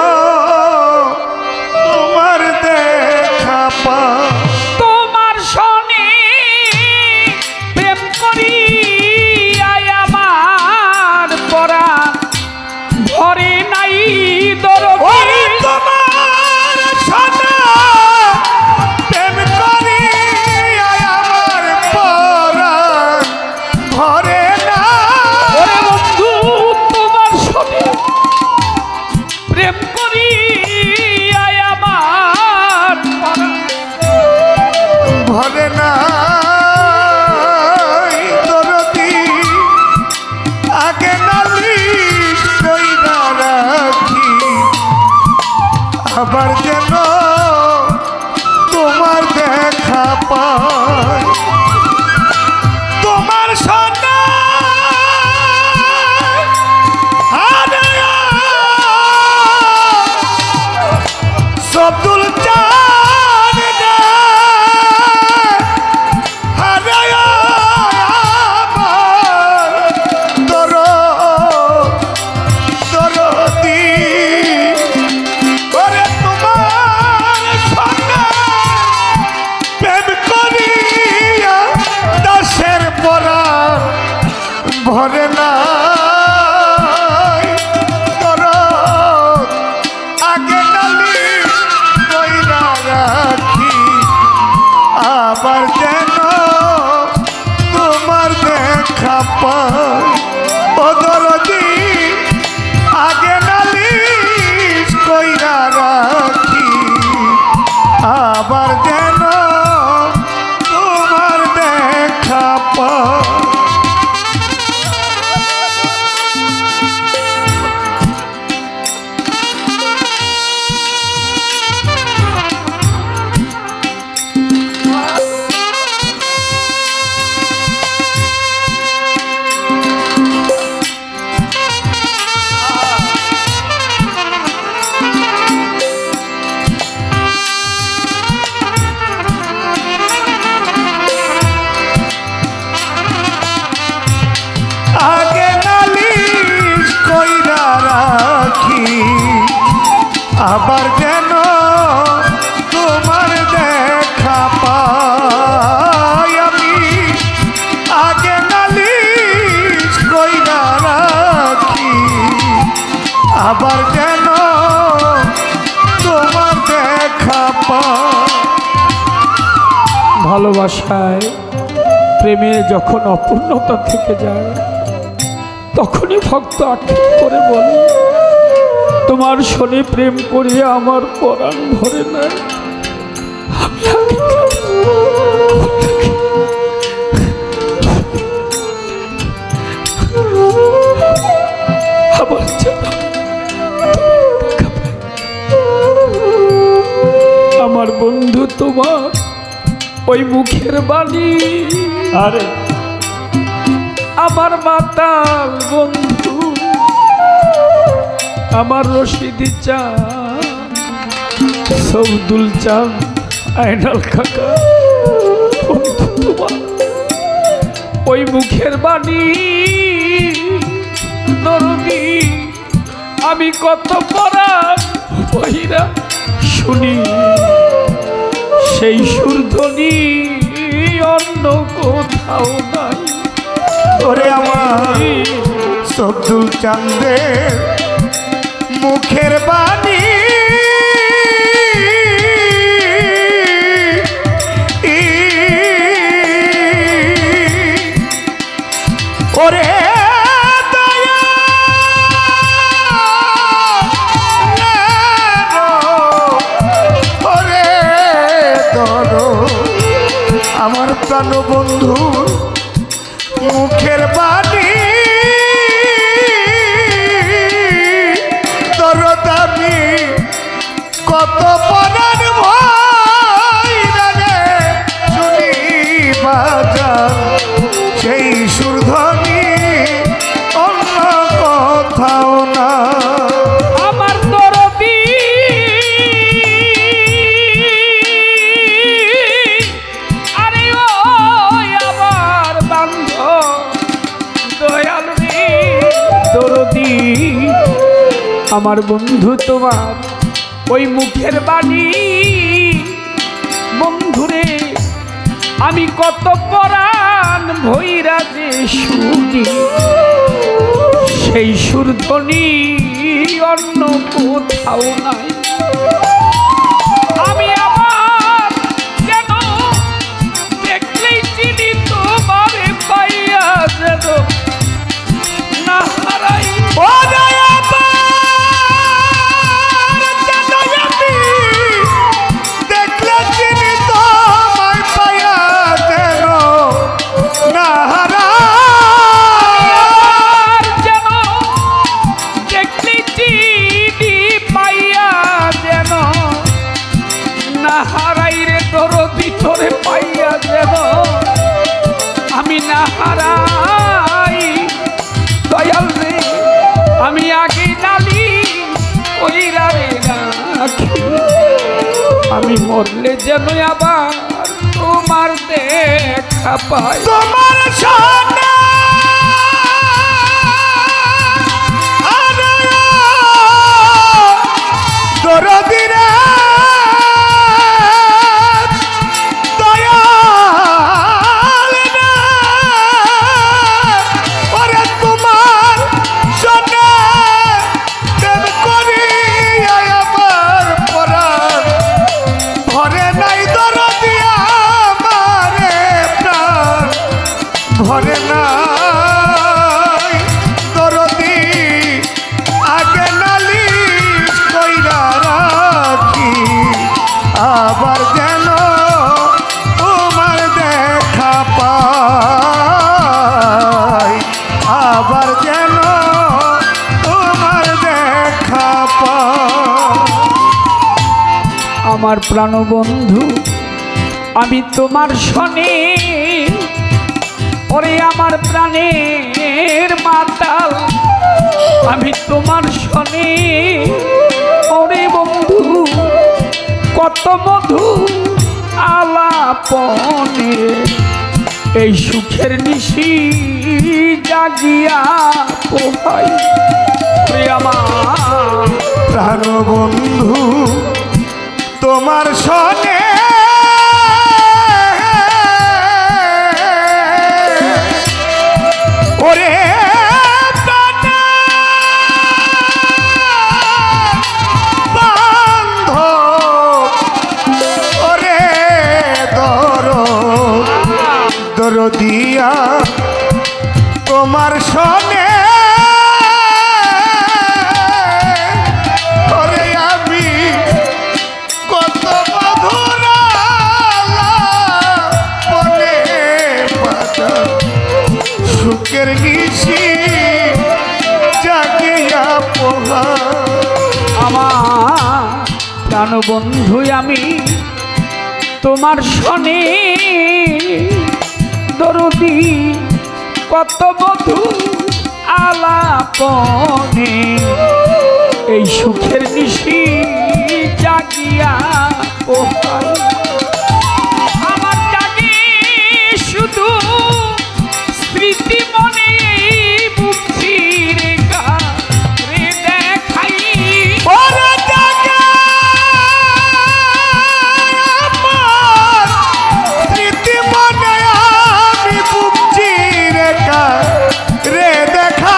তোমার দেখা পা। তোমার শনি প্রেম করি আয় আমার পরাণ ভরে নাই দরদি। তোমার সোনা প্রেম করি আয় আমার পরাণ ভরে না। ওরে বন্ধু তোমার শনি প্রেম করি আয় আমার পরাণ ভরে না দরদি, আগে নালিশ কইরা রাখি, আবার যেন তোমার দেখা পাই। তোমার সোনা আরে সবদুল চাঁদ রে, আরে আমার দর দরদি। ওরে তোমার সোনা প্রেম করিয়া দাসের পরাণ ভরে নাই দরদ, আগে নালি কইরা রাখি, আবার যেন তোমার দেখা পাই। ও দরদি আগে নালিশ কইরা রাখি, আবার যেন তোমার দেখা পাই। আগে নালিশ কইরা রাখি, আবার যেন তোমার দেখা পাই। আমি আগে নালিশ কইরা রাখি, আবার যেন তোমার দেখা পাই। ভালোবাসায় প্রেমে যখন অপূর্ণতা থেকে যায় তখনই ভক্ত আক্ষেপ করে বলে, তোমার শনি প্রেম করিয়া আমার পরাণ ভরে নাই। আমি আগে আবার যেন দেখা পাই। আমার বন্ধু তোমার ওই মুখের বাণী, আরে আমার মাতাল বন্ধু, আমার রশিদি চাঁদ, সবদুল চাঁদ, আইনাল কাকা, বন্ধু তোমার ওই মুখের বাণী দরদি আমি কত পরাণ বহিরা শুনি, সেই সুরধ্বনি অন্য কোথাও নাই। ওরে আমার সবদুল চাঁদের মুখের বাণী, ওরে দয়া ওরে ধরো আমার প্রাণ বন্ধু মুখের বাণী দরদামি কত পরাণ ভয় রে শুনি বাজার সেই সুরধ্বনি অন্য কোথাও না আমার দরদি আরে ও আমার বান্ধব দয়াল রে দরদি আমার বন্ধু তোমার ওই মুখের বাণী বন্ধুরে আমি কত পরাণ ভৈরা যে শুনি সেই সুরধ্বনি অন্য কোথাও নাই আমি আমার যেন দেখলেই চিনি তোমারে পাইয়া যেন না হারাই ও দয়া দেখলে চিনি তোমায় পাইয়া যেন না আর যেন দেখলেই চিনি পাইয়া যেন না হারাই রে তোর ভিতরে পাইয়া যেন আমি না হারাই দয়াল রে আমি আগে নালি কইরা রে রাখি আমি মরলে যেন আবার তোমার দেখা পাই তোমার সামনে দরদি রে দয়াল রে ওরে তোমার সামনে প্রেম করি আমার পরাণ ঘরে নাই দরদি আমারে প্রাণ ঘরে নাই দরদি আগে নালিশ কইরা রাখি আবার যেন তোমার দেখা পাই আবার যেন তোমার দেখা পাই আমার প্রাণবন্ধু আমি তোমার শনি ওরে আমার প্রাণের মাতাল আমি তোমার শনি ওরে বন্ধু কত মধু আলাপনে এই সুখের নিশি জাগিয়া পোহাই ওরে আমার প্রাণ বন্ধু তোমার সনে ওরে বান্ধব ওরে দরো দরদিয়া তোমার সনে ওরে আমি কত মধুরা বলে পাতা সুখের নিশি জাগিয়া পোহা আমার প্রাণবন্ধু আমি তোমার শনি দরদি কত বধু আলাপনে এই সুখের নিশি জাগিয়া পোহাই আমার জাগে শুধু স্মৃতি মনে বুঝি রে রে দেখাই ওরে জাগে আমার স্মৃতি মনে আমি বুঝছি রেখা রে দেখা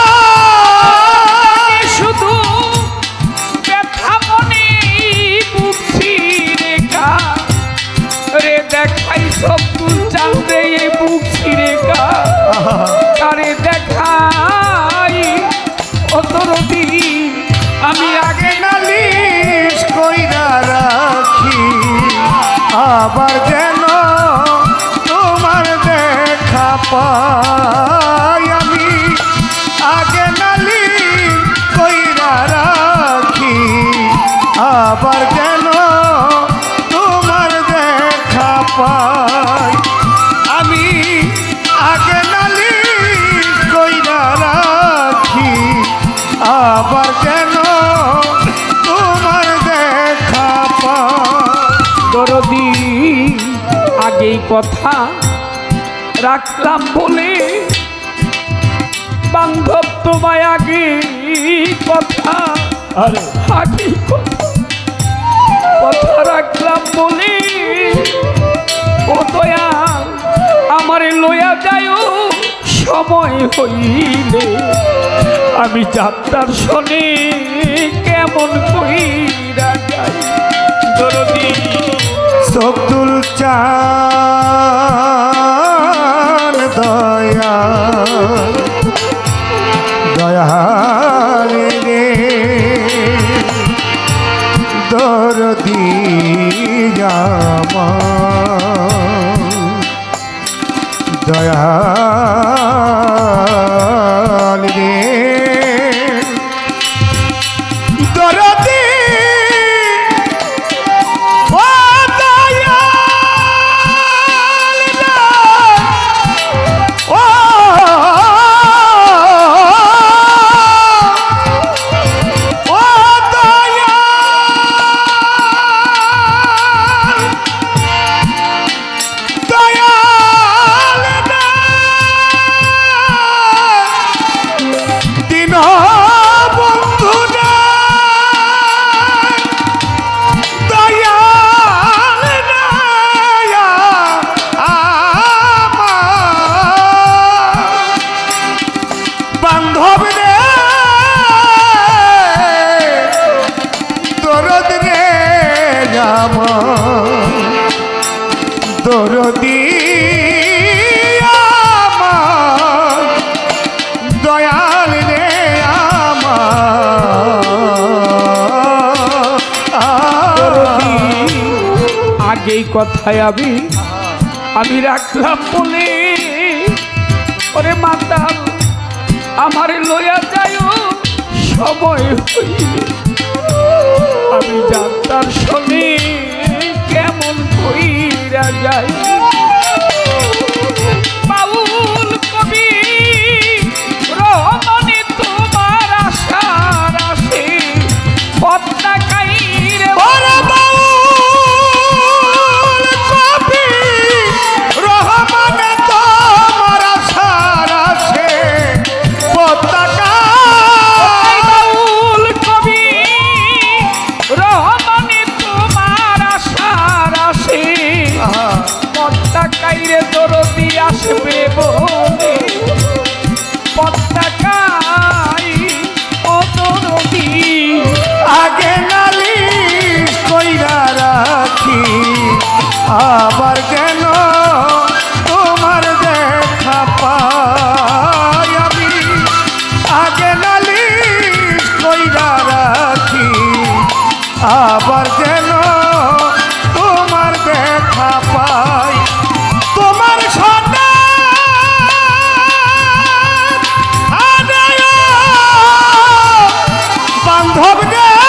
শুধু ব্যথা মনে বুঝি রেখা রে দেখাই সব তুল চাঁদে বুঝি রেখা কারে দেখাই ও দরদি আমি আগে নালিশ কইরা রাখি আবার যেন তোমার দেখা পাই আমি আগে নালিশ কইরা রাখি আবার যেন তোমার দেখা পাই আমি আগে নালিশ কইরা রাখি আবার যেন তোমার দেখা পাই দরদি আগেই কথা রাখলাম বলে বান্ধব তোমায় আগে কথা আরে আগেই কথা কথা রাখলাম বলে ও দয়া আমারে লইয়া যায় সময় হইলে আমি যাত্রার শোনে কেমন কইরা যাই দরদি সবদুল চান দয়া দয়াল রে দরদি দয়াল রে দরদি দরদি আমার দয়াল রে আমার আগেই কথায় আমি আমি রাখলাম বলে ওরে মাতাল আমারে লইয়া যায় সময় হইলে আমি যাত্রার শোনে কেমন কইরা যাই বাউল কবি রহমানে তোমার আশার আসে পদ্মা কাইরে ওরে বাউল কবি রহমানে তোমার আশার আসে পদ্মা বাউল কবি রহমানে তোমার আশার আসে পদ্মা কাইরে দরদি আসবে বলে পদ্মা কাই ও দরদি আগে নালিশ কইরা রাখি আবার যেন তোমার দেখা পাই আমি আগে নালিশ কইরা রাখি আবার যেন তোমার দেখা পাই তোমার সাথে বান্ধব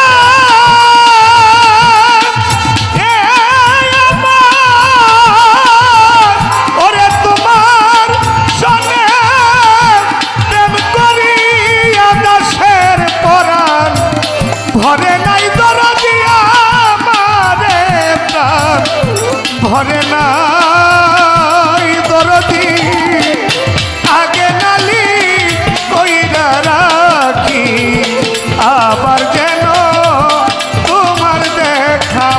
ওরে তোমার সনে প্রেম করিয়া দাসের পরাণ ভরে নাই দরদি আমারে প্রাণ ভরে নাই দরদি আগে নালি কইরা রাখি আবার যেন তোমার দেখা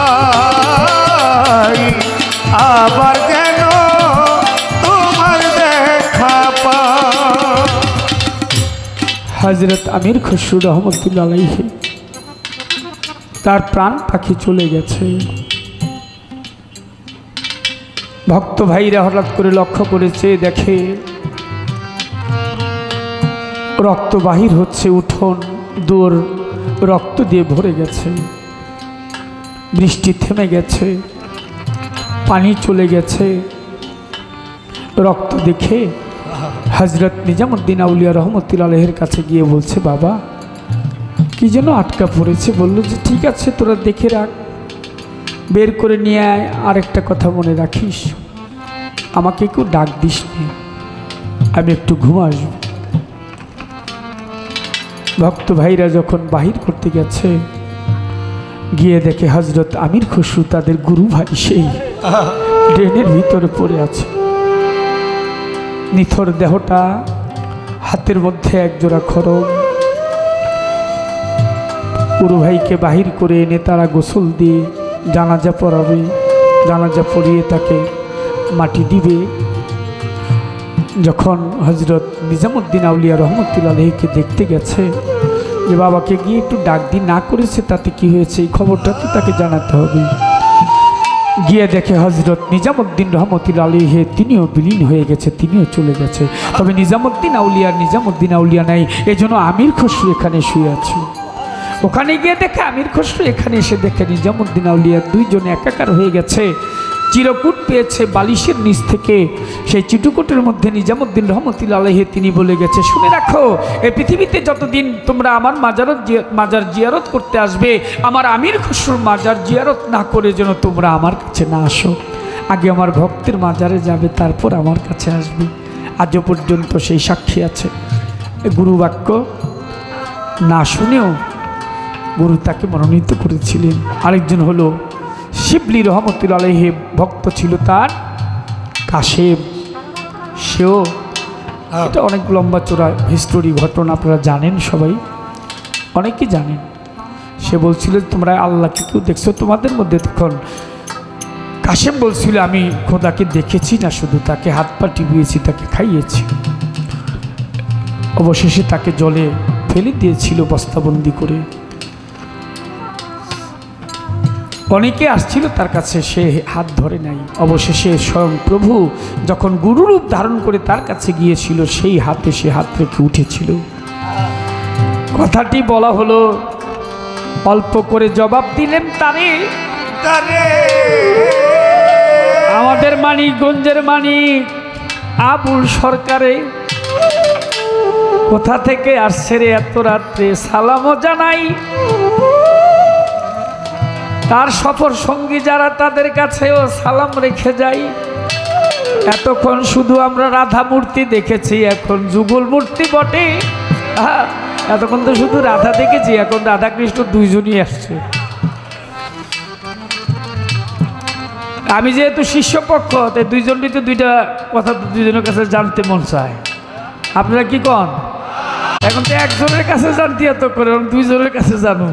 পাই আবার যেন তোমার দেখা পাই হজরত আমির খসরু রহমতুল্লাহ আলাইহি তার প্রাণ পাখি চলে গেছে। ভক্ত ভাইরা হঠাৎ করে লক্ষ্য করেছে, দেখে রক্ত বাহির হচ্ছে, উঠোন দূর রক্ত দিয়ে ভরে গেছে, বৃষ্টি থেমে গেছে, পানি চলে গেছে। রক্ত দেখে হজরত নিজামুদ্দিন আউলিয়া রহমতুল্লাহ আলাইহির কাছে গিয়ে বলছে, বাবা কি যেন আটকা পড়েছে। বললো যে ঠিক আছে, তোরা দেখে রাখ, বের করে নিয়ে আয়। আর একটা কথা মনে রাখিস, আমাকে কেউ ডাক দিস নি, আমি একটু ঘুম আসবো। ভক্ত ভাইরা যখন বাহির করতে গেছে, গিয়ে দেখে হজরত আমির খসরু তাদের গুরু ভাই সেই ড্রেনের ভিতরে পড়ে আছে। নিথর দেহটা, হাতের মধ্যে একজোড়া খড়ম। গুরু ভাইকে বাহির করে এনে তারা গোসল দিয়ে জানাজা পড়াবে, জানাজা পড়িয়ে তাকে মাটি দিবে। যখন হজরত নিজামুদ্দিন আউলিয়া রহমতুল্লাহ আলাইহিকে দেখতে গেছে যে বাবাকে গিয়ে একটু ডাক দি, না করেছে তাতে কি হয়েছে, এই খবরটা তো তাকে জানাতে হবে। গিয়ে দেখে হজরত নিজামুদ্দিন রহমতুল্লাহ আলাইহি তিনিও বিলীন হয়ে গেছে, তিনিও চলে গেছে। তবে নিজামুদ্দিন আউলিয়ার নিজামুদ্দিন আউলিয়া নাই, এই জন্য আমির খসরু এখানে শুয়ে আছে। ওখানে গিয়ে দেখে আমির খসরু, এখানে এসে দেখে নিজামুদ্দিন আউলিয়া দুইজন একাকার হয়ে গেছে। চিরকুট পেয়েছে বালিশের নিচ থেকে, সেই চিটুকুটের মধ্যে নিজামুদ্দিন রহমতুল্লাহ আলাইহি তিনি বলে গেছে, শুনে রাখো, এই পৃথিবীতে যতদিন তোমরা আমার মাজারত মাজার জিয়ারত করতে আসবে, আমার আমির খসরুর মাজার জিয়ারত না করে যেন তোমরা আমার কাছে না আসো। আগে আমার ভক্তের মাজারে যাবে, তারপর আমার কাছে আসবে। আজও পর্যন্ত সেই সাক্ষী আছে। গুরু বাক্য না শুনেও গুরু তাকে মনোনীত করেছিলেন। আরেকজন হলো শিবলি রহমতুল্লাহ আলাইহি, ভক্ত ছিল তার কাশেম, সেও এটা অনেক লম্বা চোরা হিস্টোরি, ঘটনা আপনারা জানেন, সবাই অনেকেই জানেন। সে বলছিল, তোমরা আল্লাহকে কেউ দেখছো তোমাদের মধ্যে? তখন কাশেম বলছিল, আমি খোদাকে দেখেছি না, শুধু তাকে হাত পা টিপিয়েছি, তাকে খাইয়েছি। অবশেষে তাকে জলে ফেলে দিয়েছিল বস্তাবন্দি করে। অনেকে আসছিল তার কাছে, সে হাত ধরে নাই। অবশেষে স্বয়ং প্রভু যখন গুরুরূপ ধারণ করে তার কাছে গিয়েছিল, সেই হাতে সে হাত রেখে উঠেছিল। কথাটি বলা হলো, অল্প করে জবাব দিলেন তারে, আমাদের মানিকগঞ্জের মানিক আবুল সরকারে, কোথা থেকে আসছে রে এত রাত্রে, সালামও জানাই। তার সফর সঙ্গী যারা, তাদের কাছেও সালাম রেখে যাই। এতক্ষণ শুধু আমরা রাধা মূর্তি দেখেছি, এখন যুগল মূর্তি বটে। হ্যাঁ, এতক্ষণ তো শুধু রাধা দেখেছি, এখন রাধা কৃষ্ণ দুইজনই আসছে। আমি যেহেতু শিষ্যপক্ষ, তাই দুইজনই তো দুইটা কথা দুইজনের কাছে জানতে মন চায়। আপনারা কি কন? এখন তো একজনের কাছে জানতে এত করে, দুইজনের কাছে জানুন।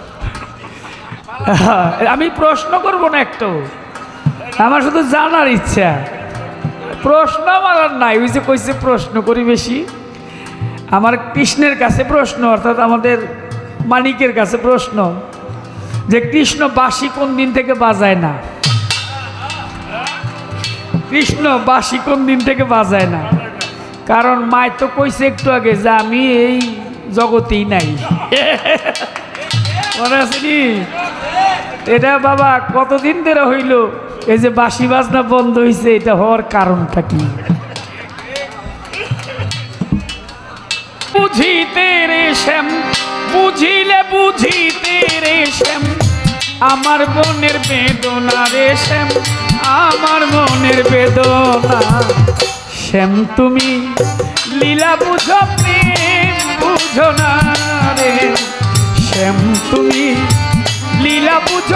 আমি প্রশ্ন করবো না একটু, আমার শুধু জানার ইচ্ছা, প্রশ্ন আমার আর নাই। ওই যে কইছে প্রশ্ন করি বেশি, আমার কৃষ্ণের কাছে প্রশ্ন, অর্থাৎ আমাদের মানিকের কাছে প্রশ্ন, যে কৃষ্ণ বাঁশি কোন দিন থেকে বাজায় না? কৃষ্ণ বাঁশি কোন দিন থেকে বাজায় না? কারণ মায় তো কইছে একটু আগে যে আমি এই জগতেই নাই। মনে আছে নি? এটা বাবা কতদিন ধরে হইল এই যে বাঁশি বাজনা বন্ধ হয়েছে, এটা হওয়ার কারণটা কি? বুঝিতে রে শ্যাম, বুঝিলে বুঝিতে রে শ্যাম, আমার মনের বেদনা রে শ্যাম, আমার মনের বেদনা। শ্যাম তুমি লীলা বুঝো, প্রেম বুঝো না রে শ্যাম, তুমি লীলা বুঝো।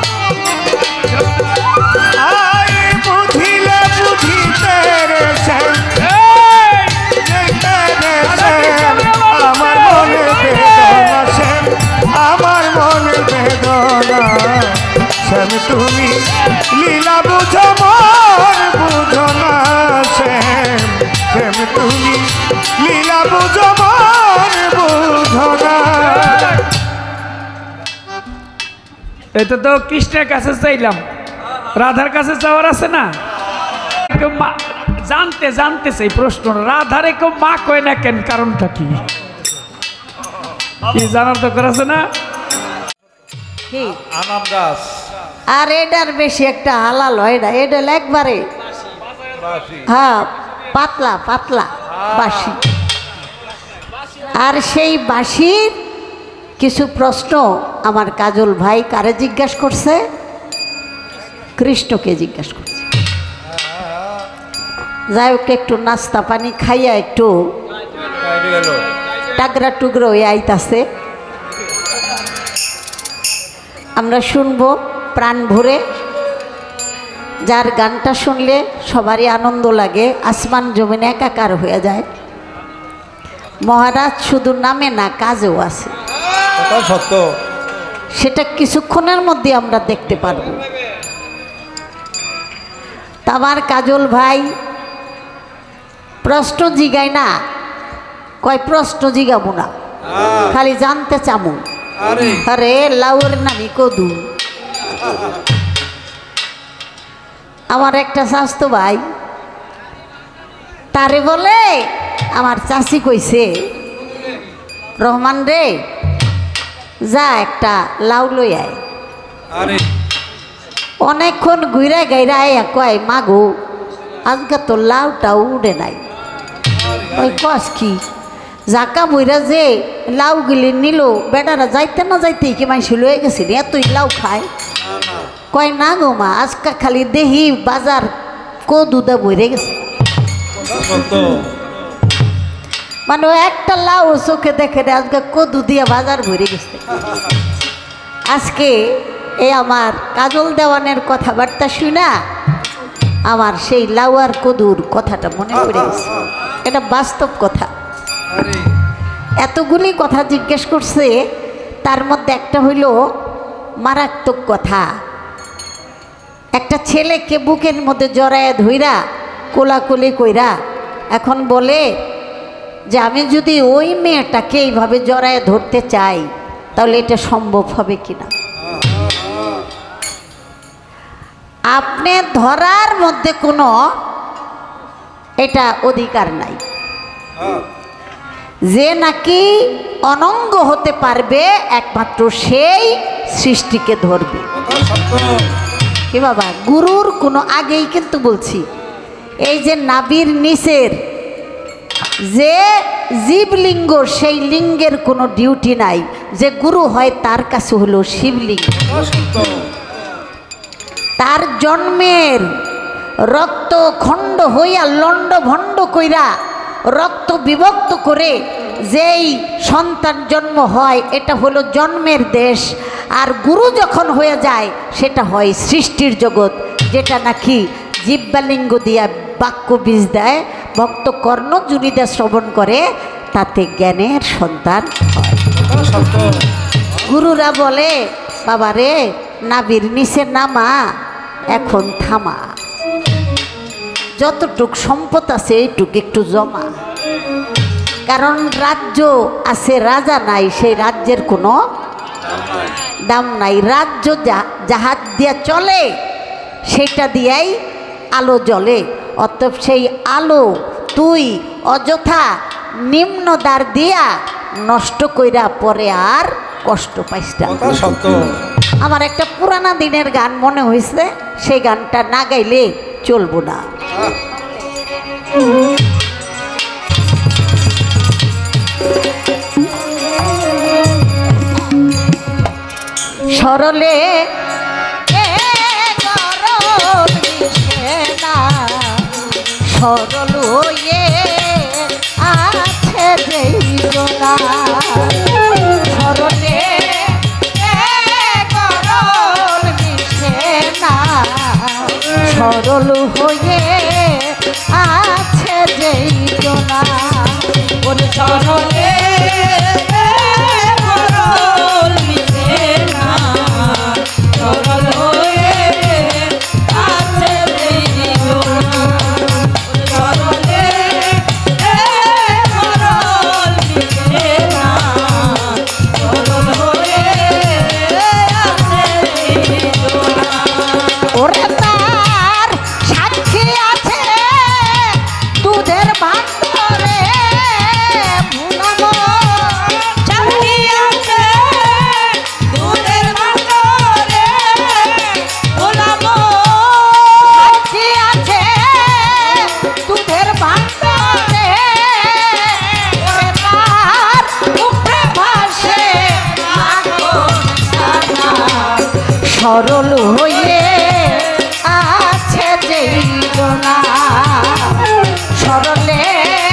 বুঝিলে বুঝিতে রে শ্যাম, আমার মনের বেদনা শ্যাম, আমার মনের বেদনা শ্যাম, তুমি লীলা বুঝো মন বুঝো না শ্যাম, শ্যাম তুমি লীলা বুঝো মন বুঝো না। এটা তো কৃষ্ণের কাছে চাইলাম, রাধার কাছে চাওয়ার আছে না? জানতে জানতে সেই প্রশ্ন রাধারে কেউ মা কয় না কেন, কারণটা কি কি জানার তো করেছে না? কি আনাম গাছ আর এটার বেশি একটা হালাল হয় না, এটা হলো একবারে হ্যাঁ পাতলা পাতলা বাঁশি। আর সেই বাঁশির কিছু প্রশ্ন আমার কাজল ভাই কারে জিজ্ঞাসা করছে? কৃষ্ণকে জিজ্ঞাসা করছে। যাই হোক, একটু নাস্তা পানি খাইয়া একটু টাগরা টুকরো হয়ে আইতাছে, আমরা শুনবো প্রাণ ভরে। যার গানটা শুনলে সবারই আনন্দ লাগে, আসমান জমিন একাকার হয়ে যায়। মহারাজ শুধু নামে না, কাজেও আছে, সত্য। সেটা কিছুক্ষণের মধ্যে আমরা দেখতে পারব। তা আমার কাজল ভাই প্রশ্ন জিগায় না, কয় প্রশ্ন জিগাবো না, খালি জানতে চামু। আরে লাউর নামি কদু। আমার একটা স্বাস্থ্য ভাই, তারে বলে আমার চাচি কইছে, রহমান রে যা একটা লাউ লই আয়। অনেকক্ষণ ঘুরে গাইরা আয়া কয় মাগো আজকে তো লাউটাও উড়ে নাই। ওই কস কি জাকা বইরা যে লাউ গিলি নিল, বেটারা যাইতে না যাইতে কি মাইস লয়ে গেছে এতই লাউ খায়। কয় না গো মা, আজকে খালি দেহি বাজার কদুদা বইরে গেছে। মানে একটা লাউ চোখে দেখে আজকে কদু দিয়ে বাজার ভরে গেছে। আজকে এই আমার কাজল দেওয়ানের কথাবার্তা শুনা আমার সেই লাউ আর কদুর কথাটা মনে পড়ে গেছে। এটা বাস্তব কথা। এতগুলি কথা জিজ্ঞেস করছে, তার মধ্যে একটা হইল মারাত্মক কথা। একটা ছেলেকে বুকের মধ্যে জড়ায় ধইরা কোলাকুলি কইরা এখন বলে যে আমি যদি ওই মেয়েটাকে এইভাবে জড়ায় ধরতে চাই তাহলে এটা সম্ভব হবে কিনা। আপনি ধরার মধ্যে কোনো এটা অধিকার নাই। যে নাকি অনঙ্গ হতে পারবে একমাত্র সেই সৃষ্টিকে ধরবে। কি বাবা, গুরুর কোনো আগেই কিন্তু বলছি, এই যে নাভির নিচের যে জীবলিঙ্গ, সেই লিঙ্গের কোনো ডিউটি নাই। যে গুরু হয় তার কাছে হলো শিবলিঙ্গ। তার জন্মের রক্ত খণ্ড হইয়া লন্ড ভণ্ড কইরা রক্ত বিভক্ত করে যেই সন্তান জন্ম হয় এটা হলো জন্মের দেশ। আর গুরু যখন হয়ে যায় সেটা হয় সৃষ্টির জগৎ, যেটা নাকি জিব্বালিঙ্গ দিয়া বাক্য বীজ দেয়, ভক্ত কর্ণ জুনিদা শ্রবণ করে, তাতে জ্ঞানের সন্তান হয়। গুরুরা বলে বাবা রে নাভির নিচে নামা, এখন থামা, যতটুক সম্পদ আছে এইটুক একটু জমা। কারণ রাজ্য আছে, রাজা নাই, সেই রাজ্যের কোনো দাম নাই। রাজ্য জাহাজ দিয়া চলে, সেটা দিয়াই আলো জ্বলে। অতএব সেই আলো তুই অযথা নিম্ন দ্বার দিয়া নষ্ট কইরা পরে আর কষ্ট পাইস না। আমার একটা পুরানা দিনের গান মনে হয়েছে, সেই গানটা না গাইলে চলবো না। সরলে সরল হয়ে আছে যেই জোলা, সরলে গরল মিশে না, সরল হয়ে আছে যেই জোলা, ওরে সরলে গরল মিশে না, সরল হয়ে আছে যেই জনা সরলে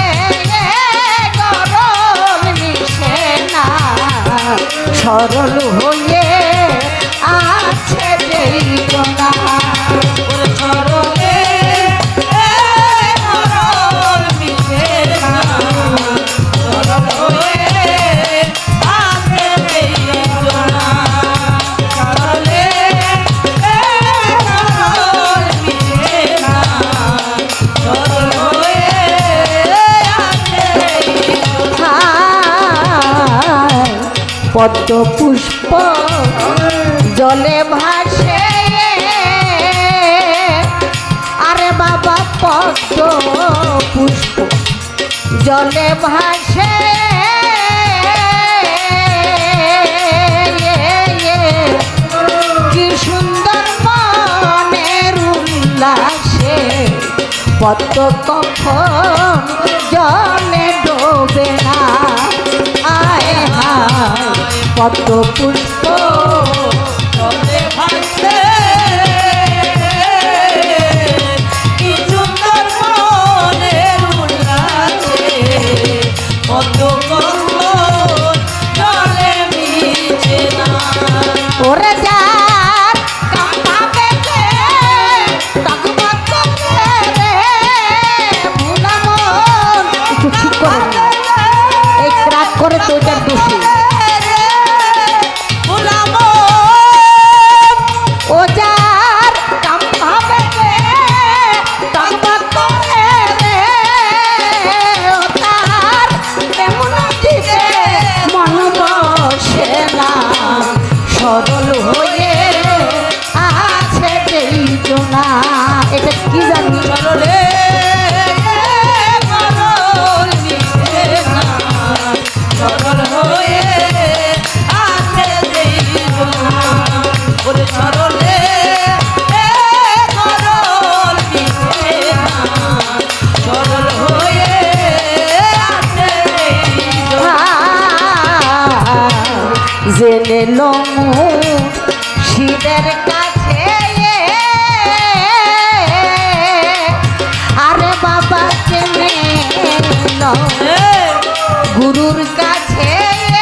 গরল মিশে না সরল হয়ে আছে যেই জনা পদ্ম পুষ্প জলে ভাসে আরে বাবা পদ্ম পুষ্প জলে ভাসে কি সুন্দর মনের উল্লাসে পদ্ম কখন জলে ডোবে না আয় হায় পদ্ম পুষ্প জলে ভাসে কি সুন্দর মনের উল্লাসে পদ্ম কখন জলে মিশে না ওরে যার কাম্পা বেঁচে তকমত রে ভুলামন একটু ঠিক করে এই ক্রাক করে তো এটা দোষী সরল হয়ে আছে যেই জনা এটা কি জানি সরলে গরল মিশে না সরল হয়ে আছে যেই জনা ওরে সরলে গরল মিশে না সরল হয়ে আছে যেই জনা জেনে লমু শিবের কাছে আরে বাবা জেনে গুরুর কাছে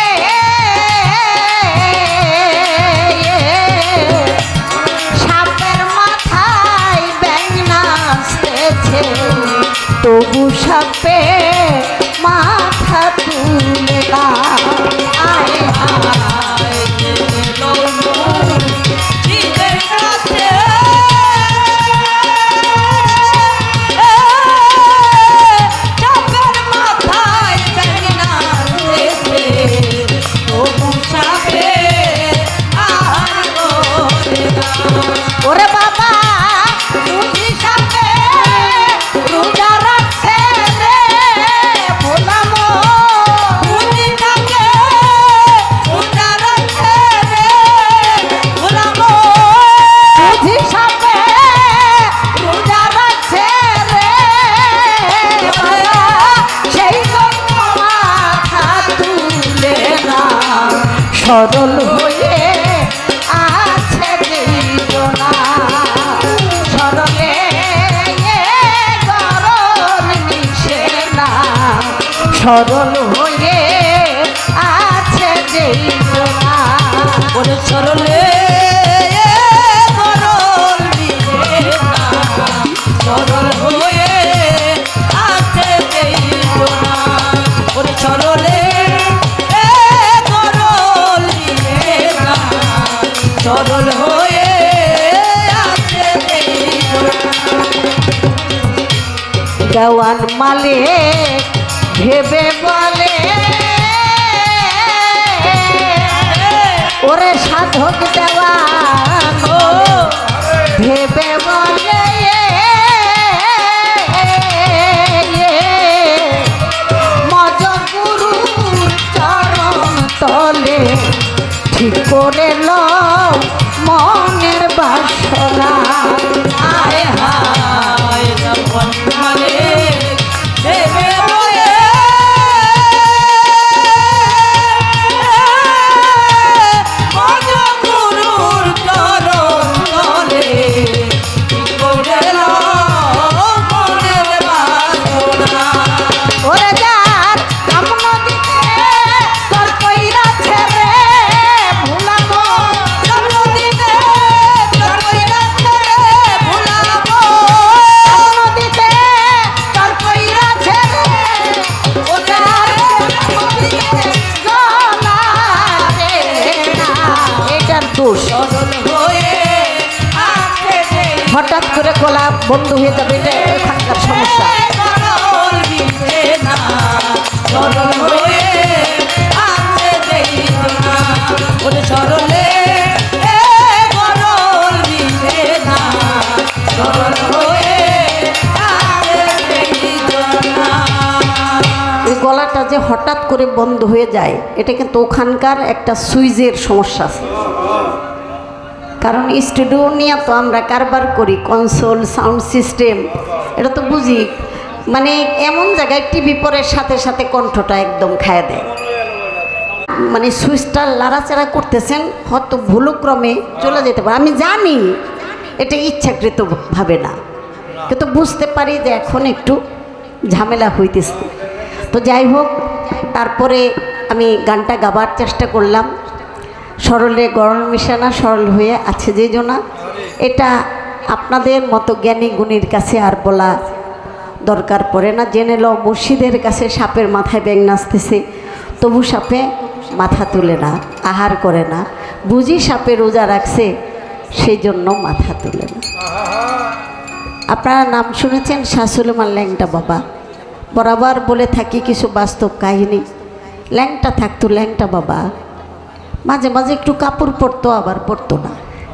সাপের মাথায় ব্যাঙ নাচতেছে তবু সাপে মাথা তুলে না আয় হায় ওরে বাবা বুঝি সাপে রোজা রাখছে রে ভোলাম বুঝি সাপে রোজা রাখছে রে ভোলাম বুঝি সাপে রোজা রাখছে রে সেই জন্য মাথা তুলে না সরল হয়ে আছে যেই জনা সরলে গরল মিশে না সরল হয়ে আছে যেই জনা ওরে সরলে গরল মিশে না সরল হয়ে আছে যেই জনা ওরে সরলে গরল মিশে না সরল হয়ে আছে দেওয়ান মালিক ভেবে বলে ওরে সাধক দেওয়ান ভেবে বলে মজ গুরুর চরণ তলে ঠিক করে লও মনের বাসনা আয় হায় দেওয়ান মালিক ভেবে বলে মজ গুরুর বন্ধ হয়ে যাবে, এটা এখানকার সমস্যা। গলাটা যে হঠাৎ করে বন্ধ হয়ে যায়, এটা কিন্তু ওখানকার একটা সুইচের সমস্যা আছে। কারণ স্টুডিও নিয়ে তো আমরা কারবার করি, কনসোল সাউন্ড সিস্টেম, এটা তো বুঝি। মানে এমন জায়গায় টিভি পরের সাথে সাথে কণ্ঠটা একদম খায় দেয়। মানে সুইচটা লাড়াচাড়া করতেছেন, হয়তো ভুলক্রমে চলে যেতে পারে, আমি জানি এটা ইচ্ছাকৃত ভাবে না, কিন্তু বুঝতে পারি যে এখন একটু ঝামেলা হইতেছে। তো যাই হোক, তারপরে আমি গানটা গাবার চেষ্টা করলাম। সরলে গরল মিশানা, সরল হয়ে আছে যে জনা, এটা আপনাদের মতো জ্ঞানী গুণীর কাছে আর বলা দরকার পড়ে না। জেনে ল মুর্শিদের কাছে সাপের মাথায় ব্যাঙ নাচতেছে, তবু সাপে মাথা তুলে না, আহার করে না, বুঝি সাপে রোজা রাখছে সেই জন্য মাথা তুলে না। আপনারা নাম শুনেছেন শাহ সুলেমান ল্যাংটা বাবা, বরাবর বলে থাকি কিছু বাস্তব কাহিনী। ল্যাংটা থাকতো ল্যাংটা বাবা, মাঝে মাঝে একটু কাপড় পরতো, আবার পরতো না।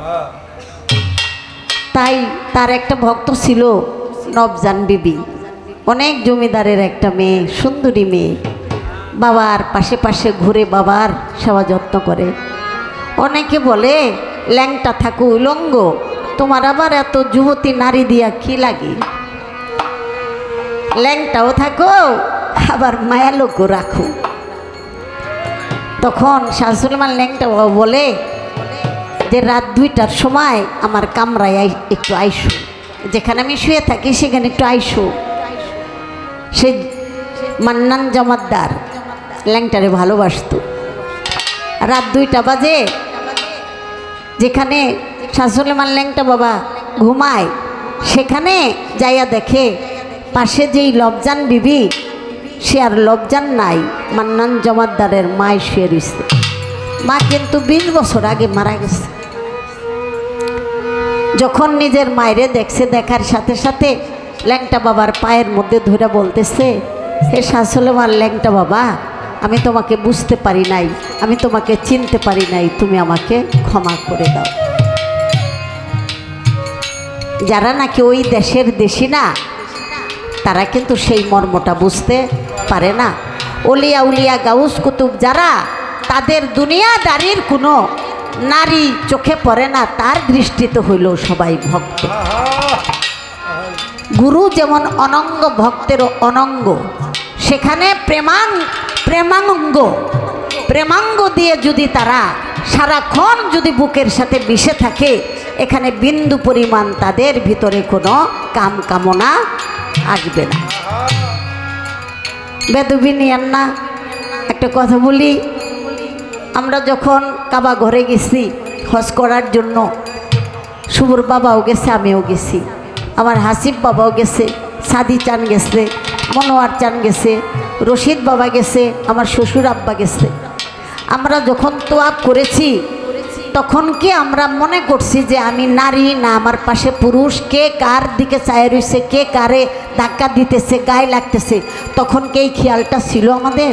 তাই তার একটা ভক্ত ছিল নবজান বিবি, অনেক জমিদারের একটা মেয়ে, সুন্দরী মেয়ে, বাবার পাশে পাশে ঘুরে বাবার সেবা যত্ন করে। অনেকে বলে ল্যাংটা থাকো উলঙ্গ, তোমার আবার এত যুবতী নারী দিয়া কি লাগে, ল্যাংটাও থাকো আবার মায়ালোকও রাখো। তখন শাহ সুলেমান ল্যাংটা বাবা বলে যে রাত দুইটার সময় আমার কামরায় একটু আইসো, যেখানে আমি শুয়ে থাকি সেখানে একটু আইসো। সে মান্নান জমাদ্দার ল্যাংটারে ভালোবাসতো। রাত দুইটা বাজে, যেখানে শাহ সুলেমান ল্যাংটা বাবা ঘুমায় সেখানে যাইয়া দেখে পাশে যেই লবজান বিবি, সে আর লবজান নাই, মান্নান জমাদ্দারের মায় শুয়ে রয়েছে। মা কিন্তু বিশ বছর আগে মারা গেছে। যখন নিজের মায়েরে দেখছে, দেখার সাথে সাথে ল্যাংটা বাবার পায়ের মধ্যে ধরে বলতেছে, হে শাহ সুলেমান ল্যাংটা বাবা, আমি তোমাকে বুঝতে পারি নাই, আমি তোমাকে চিনতে পারি নাই, তুমি আমাকে ক্ষমা করে দাও। যারা নাকি ওই দেশের দেশি না, তারা কিন্তু সেই মর্মটা বুঝতে পারে না। ওলিয়া উলিয়া গাউস কুতুব যারা, তাদের দুনিয়াদারির কোনো নারী চোখে পড়ে না, তার দৃষ্টিতে হইল সবাই ভক্ত। গুরু যেমন অনঙ্গ, ভক্তেরও অনঙ্গ। সেখানে প্রেমাং প্রেমাঙ্গ প্রেমাঙ্গ দিয়ে যদি তারা সারাক্ষণ যদি বুকের সাথে মিশে থাকে, এখানে বিন্দু পরিমাণ তাদের ভিতরে কোনো কাম কামনা আসবে না। বেদবিনিয়ান না, একটা কথা বলি, আমরা যখন কাবা ঘরে গেছি হজ করার জন্য, শুভর বাবাও গেছে, আমিও গেছি, আমার হাসিব বাবাও গেছে, সাদি চান গেছে, মনোয়ার চান গেছে, রশিদ বাবা গেছে, আমার শ্বশুর আব্বা গেছে। আমরা যখন তোয়াব করেছি তখন কি আমরা মনে করছি যে আমি নারী না আমার পাশে পুরুষ, কে কার দিকে চায় রয়েছে, কে কারে ধাক্কা দিতেছে, গায়ে লাগতেছে, তখন কি এই খেয়ালটা ছিল আমাদের?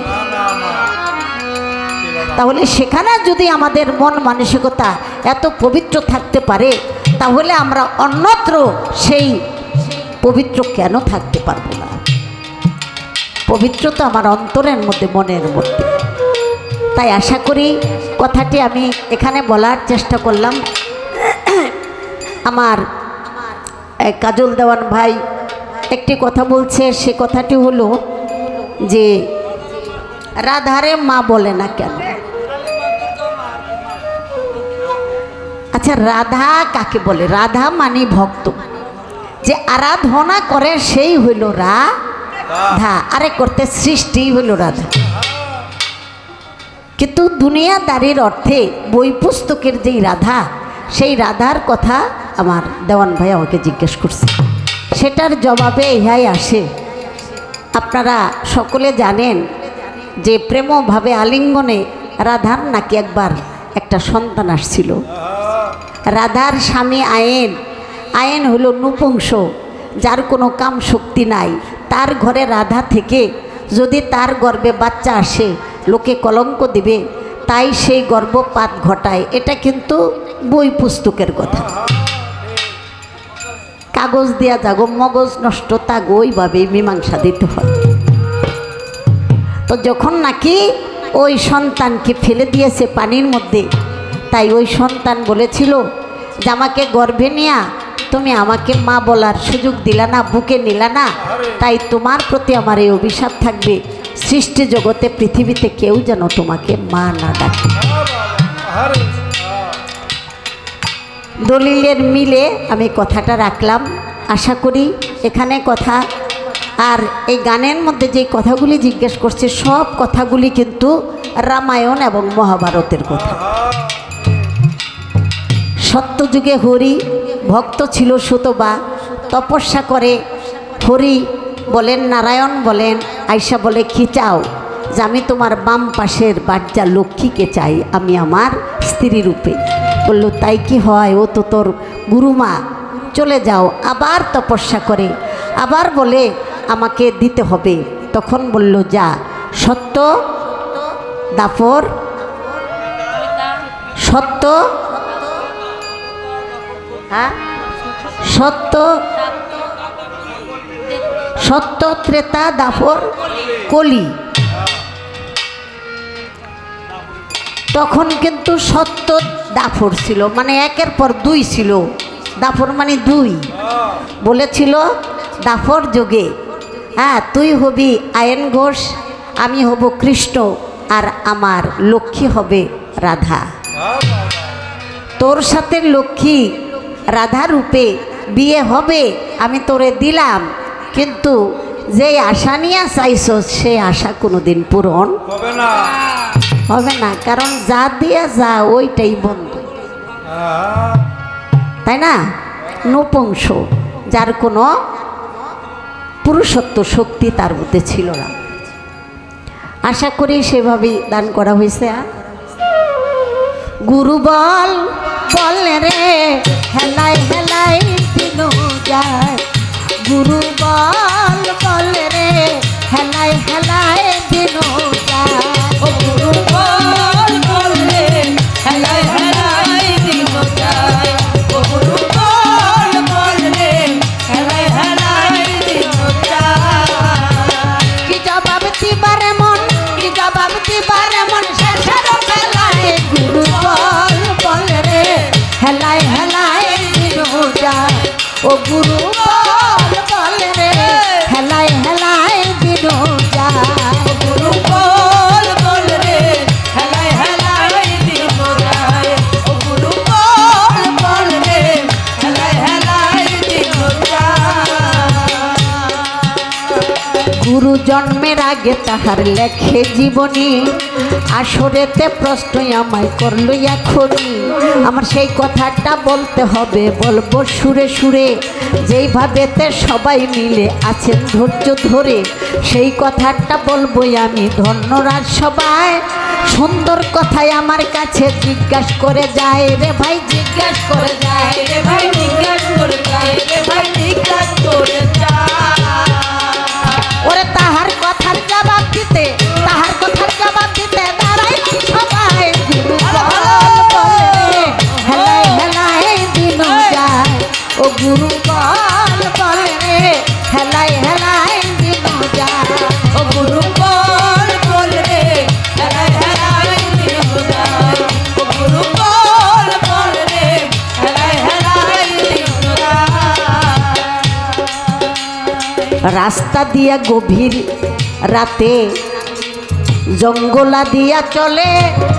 তাহলে সেখানে যদি আমাদের মন মানসিকতা এত পবিত্র থাকতে পারে, তাহলে আমরা অন্যত্র সেই পবিত্র কেন থাকতে পারবো না? পবিত্র তো আমার অন্তরের মধ্যে, মনের মধ্যে। তাই আশা করি কথাটি আমি এখানে বলার চেষ্টা করলাম। আমার কাজল দেওয়ান ভাই একটি কথা বলছে, সে কথাটি হলো যে রাধারে মা বলে না কেন? আচ্ছা, রাধা কাকে বলে? রাধা মানে ভক্ত, যে আরাধনা করে সেই হইল রাধা, আরে করতে সৃষ্টি হইল রাধা। কিন্তু দুনিয়াদারির অর্থে বই পুস্তকের যেই রাধা, সেই রাধার কথা আমার দেওয়ান ভাই আমাকে জিজ্ঞেস করছে, সেটার জবাবে ইহাই আসে। আপনারা সকলে জানেন যে প্রেমভাবে আলিঙ্গনে রাধার নাকি একবার একটা সন্তান আসছিল। রাধার স্বামী আয়েন, আয়েন হলো নপুংস, যার কোনো কাম শক্তি নাই, তার ঘরে রাধা থেকে যদি তার গর্ভে বাচ্চা আসে লোকে কলঙ্ক দিবে, তাই সেই গর্ভপাত ঘটায়। এটা কিন্তু বই পুস্তকের কথা, কাগজ দিয়া যাগো মগজ নষ্ট তাগো ওইভাবেই মীমাংসা দিতে হয়। তো যখন নাকি ওই সন্তানকে ফেলে দিয়েছে পানির মধ্যে, তাই ওই সন্তান বলেছিল যে আমাকে গর্ভে নিয়া তুমি আমাকে মা বলার সুযোগ দিলা না, বুকে নিলা না, তাই তোমার প্রতি আমার এই অভিশাপ থাকবে, সৃষ্টি জগতে পৃথিবীতে কেউ যেন তোমাকে মা না ডাকে। দলিলের মিলে আমি কথাটা রাখলাম, আশা করি এখানে কথা। আর এই গানের মধ্যে যে কথাগুলি জিজ্ঞেস করছে সব কথাগুলি কিন্তু রামায়ণ এবং মহাভারতের কথা। সত্যযুগে হরি ভক্ত ছিল সুতবা, তপস্যা করে হরি বলেন নারায়ণ বলেন আয়সা বলে কি চাও, যে আমি তোমার বাম পাশের বাচ্চা লক্ষ্মীকে চাই, আমি আমার স্ত্রী রূপে। বলল তাই কি হয়, ও তো তোর গুরুমা, চলে যাও। আবার তপস্যা করে আবার বলে আমাকে দিতে হবে, তখন বলল যা, সত্য দাপর সত্য হ্যাঁ সত্য সত্য ত্রেতা দাপর কলি। তখন কিন্তু সত্য দাপর ছিল, মানে একের পর দুই ছিল, দাপর মানে দুই। বলেছিল দাপর যুগে হ্যাঁ তুই হবি আয়ন ঘোষ, আমি হব কৃষ্ণ, আর আমার লক্ষ্মী হবে রাধা। তোর সাথে লক্ষ্মী রাধা রূপে বিয়ে হবে, আমি তোরে দিলাম, কিন্তু যে আশা নিয়ে চাইছ সে আশা কোনোদিন পূরণ হবে না হবে না কারণ যা দিয়ে যা ওইটাই বন্ধ, তাই না? নপুংস, যার কোনো পুরুষত্ব শক্তি তার মধ্যে ছিল না। আশা করি সেভাবেই দান করা হয়েছে। গুরু বল বল রে হেলাই হেলাই দিন যায়, গুরু বল বল রে হেলাই হেলাই দিন যায়, ও গুরু বল বল রে হেলাই হেলাই দিন যায়, ও গুরু বল বল রে হেলাই হেলাই দিন যায়। কি জবাব দিবারে মন, কি জবাব দিবারে মন শেষের বেলায়, গুরু বল বল রে হেলাই হেলাই দিন যায়, ও গুরু বল বল রে হেলাই হেলাই দিন যায়, ও গুরু বল বল রে হেলাই হেলাই দিন যায়, ও গুরু বল বল রে হেলাই হেলাই দিন যায়। গুরু জন্মের আগে তাহার লেখে জীবনী, আসরেতে প্রশ্ন আমায় করলো এখনই, আমার সেই কথাটা বলতে হবে, বলবো সুরে সুরে, যেইভাবেতে সবাই মিলে আছেন ধৈর্য ধরে, সেই কথাটা বলবো আমি ধন্যরাজ সবাই। সুন্দর কথাই আমার কাছে জিজ্ঞাসা করে যায় রে ভাই, জিজ্ঞাসা করে যায় রে ভাই, জিজ্ঞাসা করে যায় রে ভাই, জিজ্ঞাসা করে যায়। ওরে তাহার কথার জবাব দিতে, তাহার কথার জবাব দিতে দাঁড়াই সবাই, গুরু বল বল রে হেলাই হেলাই দিন যায়, ও গুরু বল বল রে হেলাই হেলাই দিন যায়, ও গুরু বল বল রে হেলাই হেলাই দিন যায়, ও গুরু বল বল রে হেলাই হেলাই দিন যায়। রাস্তা দিয়া গভীর রাতে জঙ্গলা দিয়া চলে,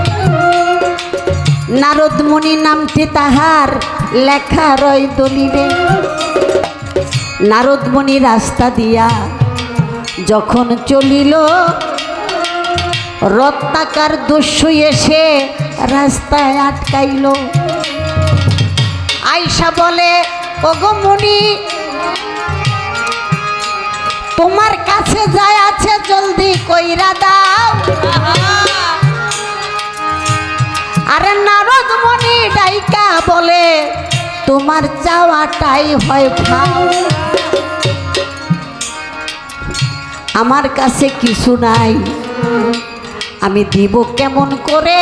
নারদমণি নামটি তাহার লেখা রয় দলিলে। নারদমণি রাস্তা দিয়া যখন চলিল, রত্নাকার দস্যু এসে রাস্তায় আটকাইল। আয়সা বলে ওগো মুনি, তোমার কাছে যায় আছে জলদি কইরা দাও। আরে নারদমণি ডাইকা বলে তোমার চাওয়াটাই হয় ভাও। আমার কাছে কিছু নাই, আমি দিব কেমন করে?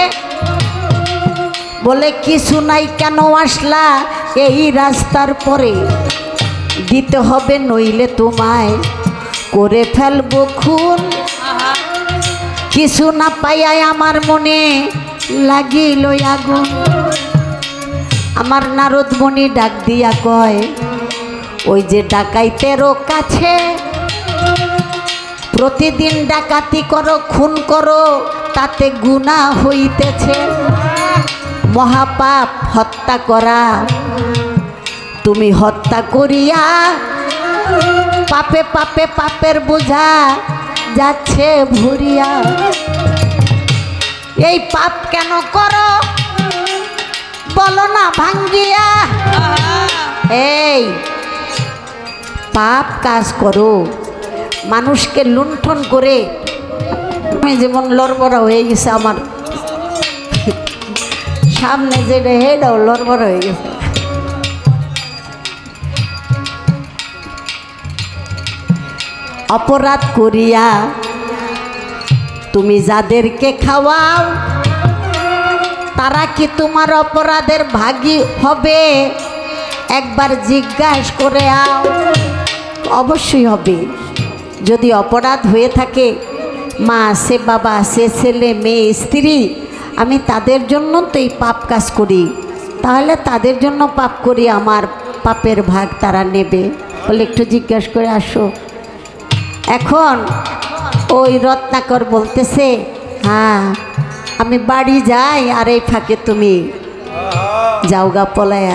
বলে কিছু নাই কেন আসলা এই রাস্তার পরে? দিতে হবে নইলে তোমায় করে ফেলবো খুন। কিছু না পাইয়াই আমার মনে লাগিল আগুন। আমার নারদ মণি ডাক দিয়া কয়, ওই যে ডাকাইতেরও কাছে প্রতিদিন ডাকাতি করো, খুন করো, তাতে গুনাহ হইতেছে। মহাপাপ হত্যা করা, তুমি হত্যা করিয়া পাপে পাপে পাপের বোঝা যাচ্ছে ভরিয়া। এই পাপ কেন করো বলো না ভাঙ্গিয়া? এই পাপ কাজ করো, মানুষকে লুণ্ঠন করে। আমি যেমন লড়বড়া হয়ে গেছে, আমার সামনে যেটা হেডাও লড়বড়া হয়ে গেছে। অপরাধ করিয়া তুমি যাদেরকে খাওয়াও, তারা কি তোমার অপরাধের ভাগী হবে? একবার জিজ্ঞাসা করে আও। অবশ্যই হবে। যদি অপরাধ হয়ে থাকে, মা আছে, বাবা আছে, ছেলে মেয়ে স্ত্রী, আমি তাদের জন্য তো এই পাপ কাজ করি, তাহলে তাদের জন্য পাপ করি, আমার পাপের ভাগ তারা নেবে। বলে একটু জিজ্ঞাসা করে আসো। এখন ওই রত্নাকর বলতেছে, হ্যাঁ আমি বাড়ি যাই, আর এই ফাঁকে তুমি যাওগা পলায়া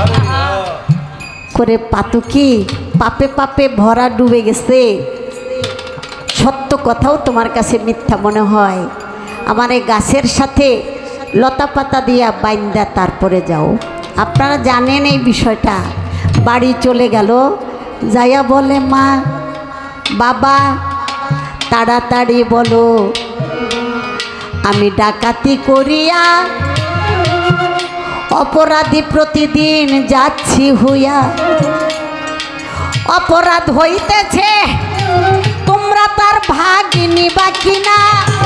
করে। পাতুকি পাপে পাপে ভরা ডুবে গেছে, সত্য কথাও তোমার কাছে মিথ্যা মনে হয়। আমার এই গাছের সাথে লতা পাতা দিয়া বাইন্দা তারপরে যাও। আপনারা জানেন এই বিষয়টা। বাড়ি চলে গেল, যাইয়া বলে, মা বাবা তাড়াতাড়ি বলো, আমি ডাকাতি করিয়া অপরাধী প্রতিদিন যাচ্ছি হইয়া। অপরাধ হইতেছে, তোমরা তার ভাগ নিবা কিনা?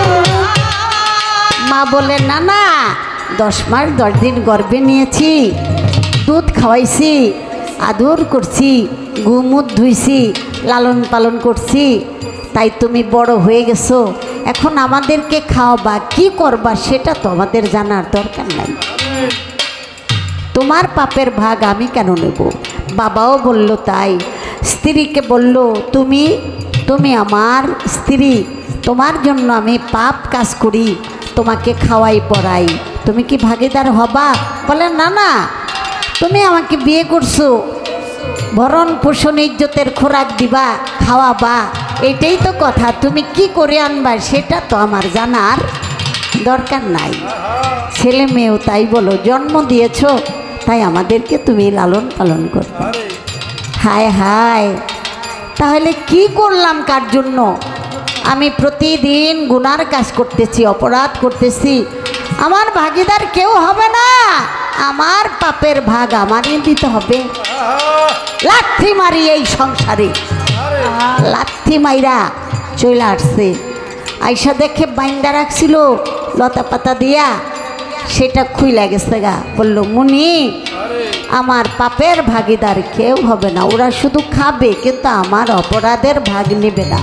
মা বলে, না না, দশ মাস দশ দিন গর্ভে নিয়েছি, দুধ খাওয়াইছি, আদর করছি, গুমুদ ধুইছি, লালন পালন করছি, তাই তুমি বড় হয়ে গেছো, এখন আমাদেরকে খাওয়াবা, কি করবা সেটা তো আমাদের জানার দরকার নাই। তোমার পাপের ভাগ আমি কেন নেব? বাবাও বলল তাই। স্ত্রীকে বলল, তুমি তুমি আমার স্ত্রী, তোমার জন্য আমি পাপ কাজ করি, তোমাকে খাওয়াই পড়াই, তুমি কি ভাগিদার হবা? বলে, না না, তুমি আমাকে বিয়ে করছো, ভরণ পোষণ ইজ্জতের খোরাক দিবা, খাওয়াবা, এটাই তো কথা। তুমি কি করে আনবা সেটা তো আমার জানার দরকার নাই। ছেলে মেয়েও তাই বলো, জন্ম দিয়েছ, তাই আমাদেরকে তুমি লালন পালন করবে। হায় হায়, তাহলে কি করলাম কার জন্য? আমি প্রতিদিন গুনার কাজ করতেছি, অপরাধ করতেছি, আমার ভাগিদার কেউ হবে না, আমার পাপের ভাগ আমারই দিতে হবে। লাথি মারি এই সংসারে, লাথি মাইরা চলে আসছে। আইসা দেখে বাইন্দা রাখছিল লতা পাতা দিয়া, সেটা খুইলা গেছে গা। বললো, মুনি আমার পাপের ভাগিদার কেউ হবে না, ওরা শুধু খাবে কিন্তু আমার অপরাধের ভাগ নেবে না।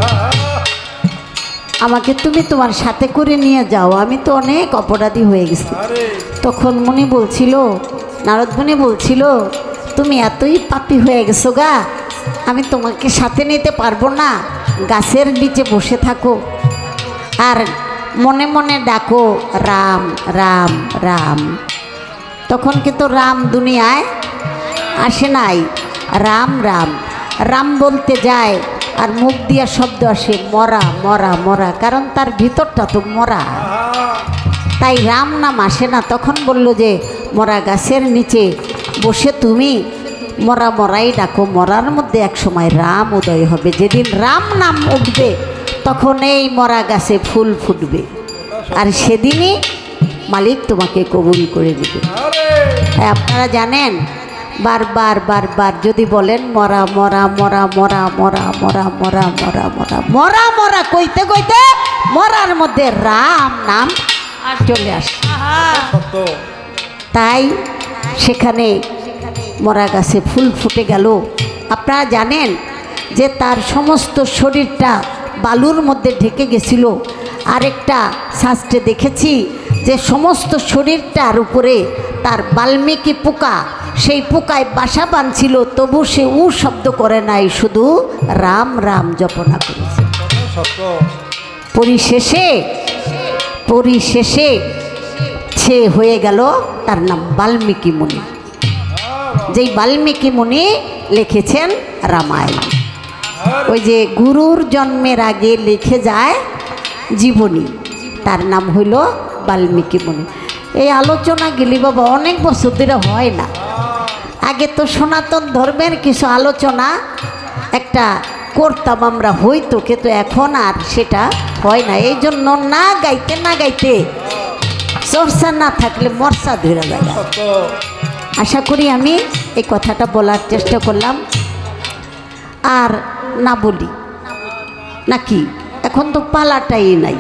আমাকে তুমি তোমার সাথে করে নিয়ে যাও, আমি তো অনেক অপরাধী হয়ে গেছি। তখন মুনি বলছিল, নারদ মুনি বলছিল, তুমি এতই পাপী হয়ে গেছো গা, আমি তোমাকে সাথে নিতে পারবো না, গাছের নিচে বসে থাকো আর মনে মনে ডাকো রাম রাম রাম। তখন কিন্তু রাম দুনিয়ায় আসে নাই, রাম রাম রাম বলতে যায় আর মুখ দিয়া শব্দ আসে মরা মরা মরা, কারণ তার ভিতরটা তো মরা, তাই রাম নাম আসে না। তখন বলল যে মরা গাছের নিচে বসে তুমি মরা মরাই ডাকো, মরার মধ্যে এক সময় রাম উদয় হবে, যেদিন রাম নাম উঠবে তখন এই মরা গাছে ফুল ফুটবে, আর সেদিনই মালিক তোমাকে কবুল করে দেবে। আপনারা জানেন বারবার বারবার যদি বলেন মরা মরা মরা মরা মরা মরা মরা মরা মরা মরা মরা কইতে কইতে মরার মধ্যে রাম নাম চলে আসে। তাই সেখানে মরা গাছে ফুল ফুটে গেল। আপনারা জানেন যে তার সমস্ত শরীরটা বালুর মধ্যে ঢেকে গেছিল। আরেকটা শাস্ত্রে দেখেছি যে সমস্ত শরীরটার উপরে তার বাল্মীকি পোকা, সেই পোকায় বাসা বাঁধছিল, তবু সে উ শব্দ করে নাই, শুধু রাম রাম জপনা করেছে। পরিশেষে পরিশেষে সে হয়ে গেল, তার নাম বাল্মীকি মুনি। যেই বাল্মীকি মুনি লিখেছেন রামায়ণ। ওই যে গুরুর জন্মের আগে লিখে যায় জীবনী, তার নাম হইল বাল্মীকি মুনি। এই আলোচনা গেলি বাবা অনেক বছর ধরে হয় না। আগে তো সনাতন ধর্মের কিছু আলোচনা একটা করতাম আমরা, হইতো, কিন্তু এখন আর সেটা হয় না। এই জন্য না গাইতে না গাইতে চর্চা না থাকলে মর্চা ধরে যায়। আশা করি আমি এই কথাটা বলার চেষ্টা করলাম। আর না বলি নাকি, এখন তো পালাটাই নাই।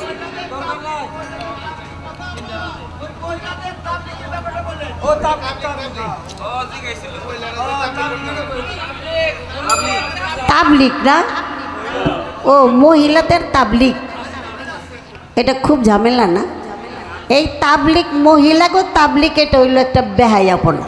তাবলিগ না, ও মহিলাদের তাবলিগ, এটা খুব ঝামেলা না। এই তাবলিগ মহিলা গো তাবলিগ, এটা হইল একটা বেহায়াপনা,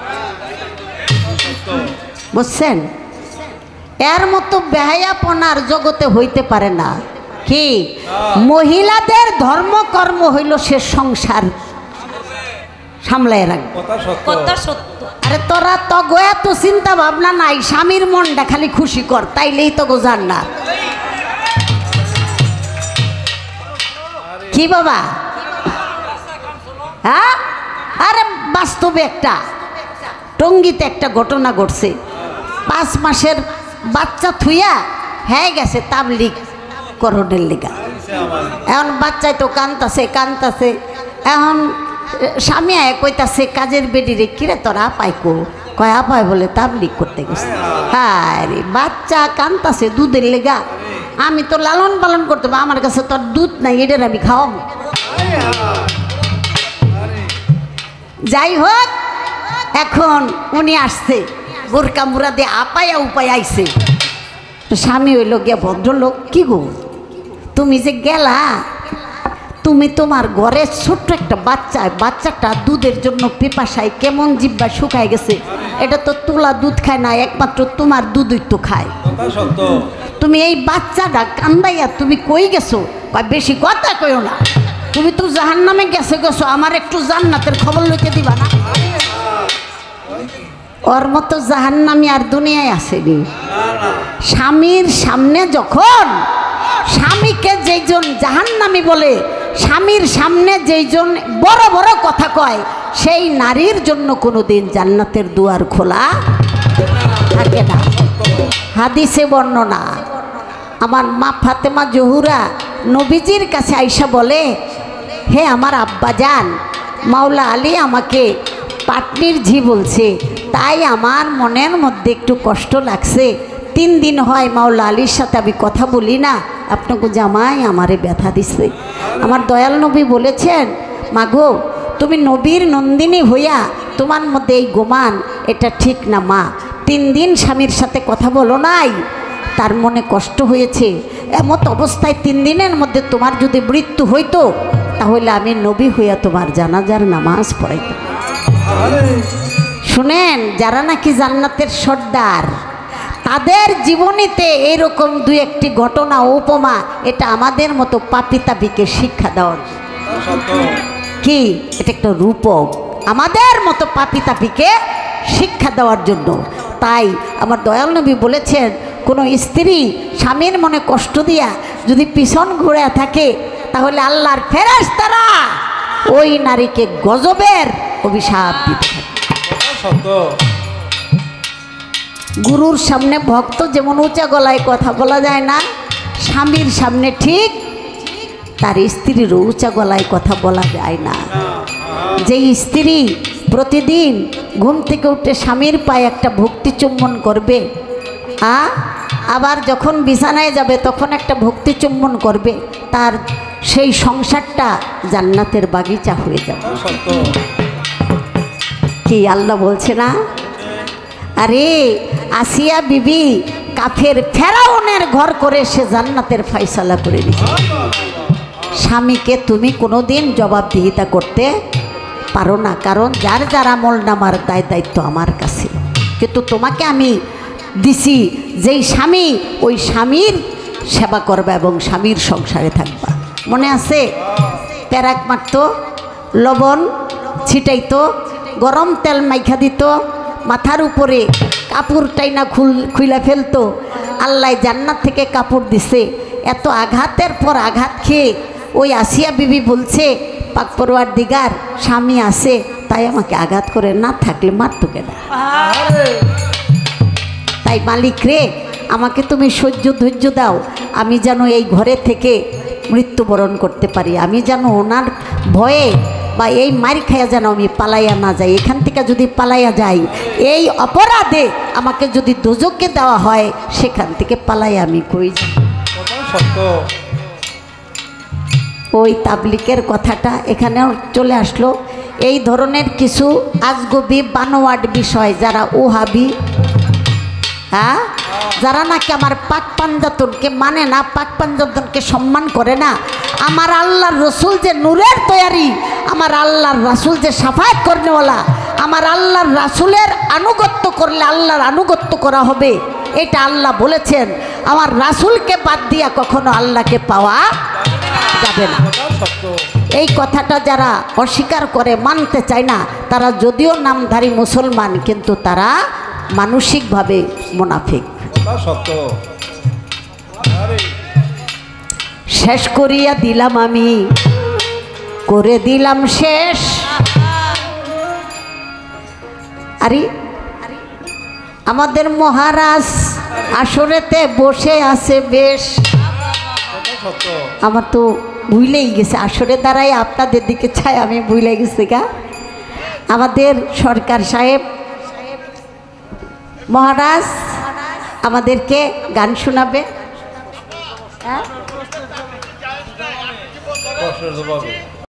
বুঝছেন? এর মতো বেহায়াপনার জগতে হইতে পারে না। কি মহিলাদের ধর্মকর্ম হইল সে সংসার সামলায় রাখবে। আরে তোরা তো গোয়া তো চিন্তা ভাবনা নাই, স্বামীর মনটা খালি খুশি কর, তাইলেই তো গোজান না। কি বাবা? হ্যাঁ, আরে বাস্তবে একটা টঙ্গীতে একটা ঘটনা ঘটছে। পাঁচ মাসের বাচ্চা থুইয়া হ্যাঁ গেছে তাবলিগ করণের লিগা। এখন বাচ্চায় তো কান্তাছে কান্তাছে এখন স্বামী আয় কইতাছে কাজের বেডিরে, কিরে তোরা পাইকো? কয় আপায় বলে তাবলিগ করতে গেছে। হ্যাঁ রে, বাচ্চা কান্তাছে দুধের লেগা, আমি তো লালন পালন করতে পারবো, আমার কাছে তোর দুধ নাই, এটার আমি খাওয়াবো। যাই হোক, এখন উনি আসছে বোরকা মুরা দিয়ে আপায়া উপায় আইছে। স্বামী হইল গিয়া ভদ্রলোক, কি গো তুমি যে গেলা, তুমি তোমার ঘরে ছোট্ট একটা বাচ্চা, বাচ্চাটা দুধের জন্য পিপাসায় কেমন জিব্বা শুকায় গেছে, এটা তো তোলা দুধ খায় না, একমাত্র তোমার দুধই তো খায়। তুমি এই বাচ্চাটা কান্দাইয়া তুমি কই গেছো? বেশি কথা কইও না, তুমি তো জাহান্নামে গেছে গেছো, আমার একটু জান্নাতের খবর লইতে দিবা না? ওর মতো জাহান্নামী আর দুনিয়ায় আসেনি। স্বামীর সামনে যখন স্বামীকে যেইজন জাহান্নামী বলে, স্বামীর সামনে যেইজন বড় বড় কথা কয়, সেই নারীর জন্য কোনোদিন জান্নাতের দুয়ার খোলা থাকে না। হাদিসে বর্ণনা, আমার মা ফাতেমা জহুরা নবীজির কাছে আইসা বলে, হে আমার আব্বাজান, মাওলা আলী আমাকে পাটনির ঝি বলছে, তাই আমার মনের মধ্যে একটু কষ্ট লাগছে। তিন দিন হয় মাওলা আলীর সাথে আমি কথা বলি না, আপনাকে জামাই আমারে ব্যথা দিচ্ছে। আমার দয়াল নবী বলেছেন, মাগো তুমি নবীর নন্দিনী হইয়া তোমার মধ্যে এই গোমান, এটা ঠিক না মা। তিন দিন স্বামীর সাথে কথা বলো নাই, তার মনে কষ্ট হয়েছে। এমত অবস্থায় তিন দিনের মধ্যে তোমার যদি মৃত্যু হইতো, তাহলে আমি নবী হইয়া তোমার জানাজার নামাজ পড়াইতাম। শুনেন, যারা নাকি জান্নাতের সর্দার, তাদের জীবনীতে এরকম দুই একটি ঘটনা উপমা, এটা আমাদের মতো পাপী তাপিকে শিক্ষা দেওয়ার কি, এটা একটা রূপক আমাদের মতো পাপী তাপিকে শিক্ষা দেওয়ার জন্য। তাই আমার দয়াল নবী বলেছেন, কোনো স্ত্রী স্বামীর মনে কষ্ট দিয়া যদি পিছন ঘুরে থাকে, তাহলে আল্লাহর ফেরেশতারা ওই নারীকে গজবের অভিশাপ দিতে থাকে। গুরুর সামনে ভক্ত যেমন উঁচা গলায় কথা বলা যায় না, স্বামীর সামনে ঠিক তার স্ত্রীর উঁচা গলায় কথা বলা যায় না। যে স্ত্রী প্রতিদিন ঘুম থেকে উঠে স্বামীর পায়ে একটা ভক্তি চুম্বন করবে, আ আবার যখন বিছানায় যাবে তখন একটা ভক্তি চুম্বন করবে, তার সেই সংসারটা জান্নাতের বাগিচা হয়ে যাবে। কি আল্লাহ বলছে না? আরে আসিয়া বিবি কাফের ফেরাউনের ঘর করে সে জান্নাতের ফয়সালা করে দিয়েছে। স্বামীকে তুমি কোনোদিন জবাবদিহিতা করতে পারো না, কারণ যার যার আমল নামার দায় দায়িত্ব আমার কাছে, কিন্তু তোমাকে আমি দিছি যেই স্বামী ওই স্বামীর সেবা করবা এবং স্বামীর সংসারে থাকবা। মনে আছে প্যারাক মারতো, লবণ ছিটাইতো, গরম তেল মাইখা দিত, মাথার উপরে কাপড় টাইনা খুল খুইলা ফেলতো। আল্লাহ জান্নাত থেকে কাপড় দিছে। এত আঘাতের পর আঘাত খেয়ে ওই আসিয়া বিবি বলছে, পাক পরওয়ারদিগার স্বামী আছে তাই আমাকে আঘাত করে, না থাকলে মারতো কেন? তাই মালিক রে আমাকে তুমি সহ্য ধৈর্য দাও, আমি যেন এই ঘরে থেকে মৃত্যুবরণ করতে পারি, আমি যেন ওনার ভয়ে বা এই মার খাইয়া যেন আমি পালাইয়া না যাই। এখান থেকে যদি পালাইয়া যাই, এই অপরাধে আমাকে যদি দোজকে দেওয়া হয়, সেখান থেকে পালাইয়া আমি কই যাই। ওই তাবলিকের কথাটা এখানেও চলে আসলো। এই ধরনের কিছু আজগবি বানোয়াট বিষয়, যারা ওহাবি, হ্যাঁ, যারা নাকি আমার পাক পাঞ্জাতনকে মানে না, পাক পাঞ্জাতনকে সম্মান করে না, আমার আল্লাহর রসুল যে নূরের তৈয়ারি, আমার আল্লাহর রাসুল যে সাফায়াত করেওয়ালা, আমার আল্লাহর রাসুলের আনুগত্য করলে আল্লাহর আনুগত্য করা হবে, এটা আল্লাহ বলেছেন। আমার রাসুলকে বাদ দিয়া কখনো আল্লাহকে পাওয়া যাবে না। এই কথাটা যারা অস্বীকার করে, মানতে চায় না, তারা যদিও নামধারী মুসলমান, কিন্তু তারা মানসিকভাবে মুনাফিক। শেষ করিয়া দিলাম আমি, করে দিলাম শেষ। আরে আমাদের মহারাজ আসরেতে বসে আছে বেশ, আমার তো ভুলেই গেছে, আসরে দাঁড়াই আপনাদের দিকে চাই, আমি ভুলে গেছি গা। আমাদের সরকার সাহেব মহারাজ আমাদেরকে গান শোনাবে। হ্যাঁ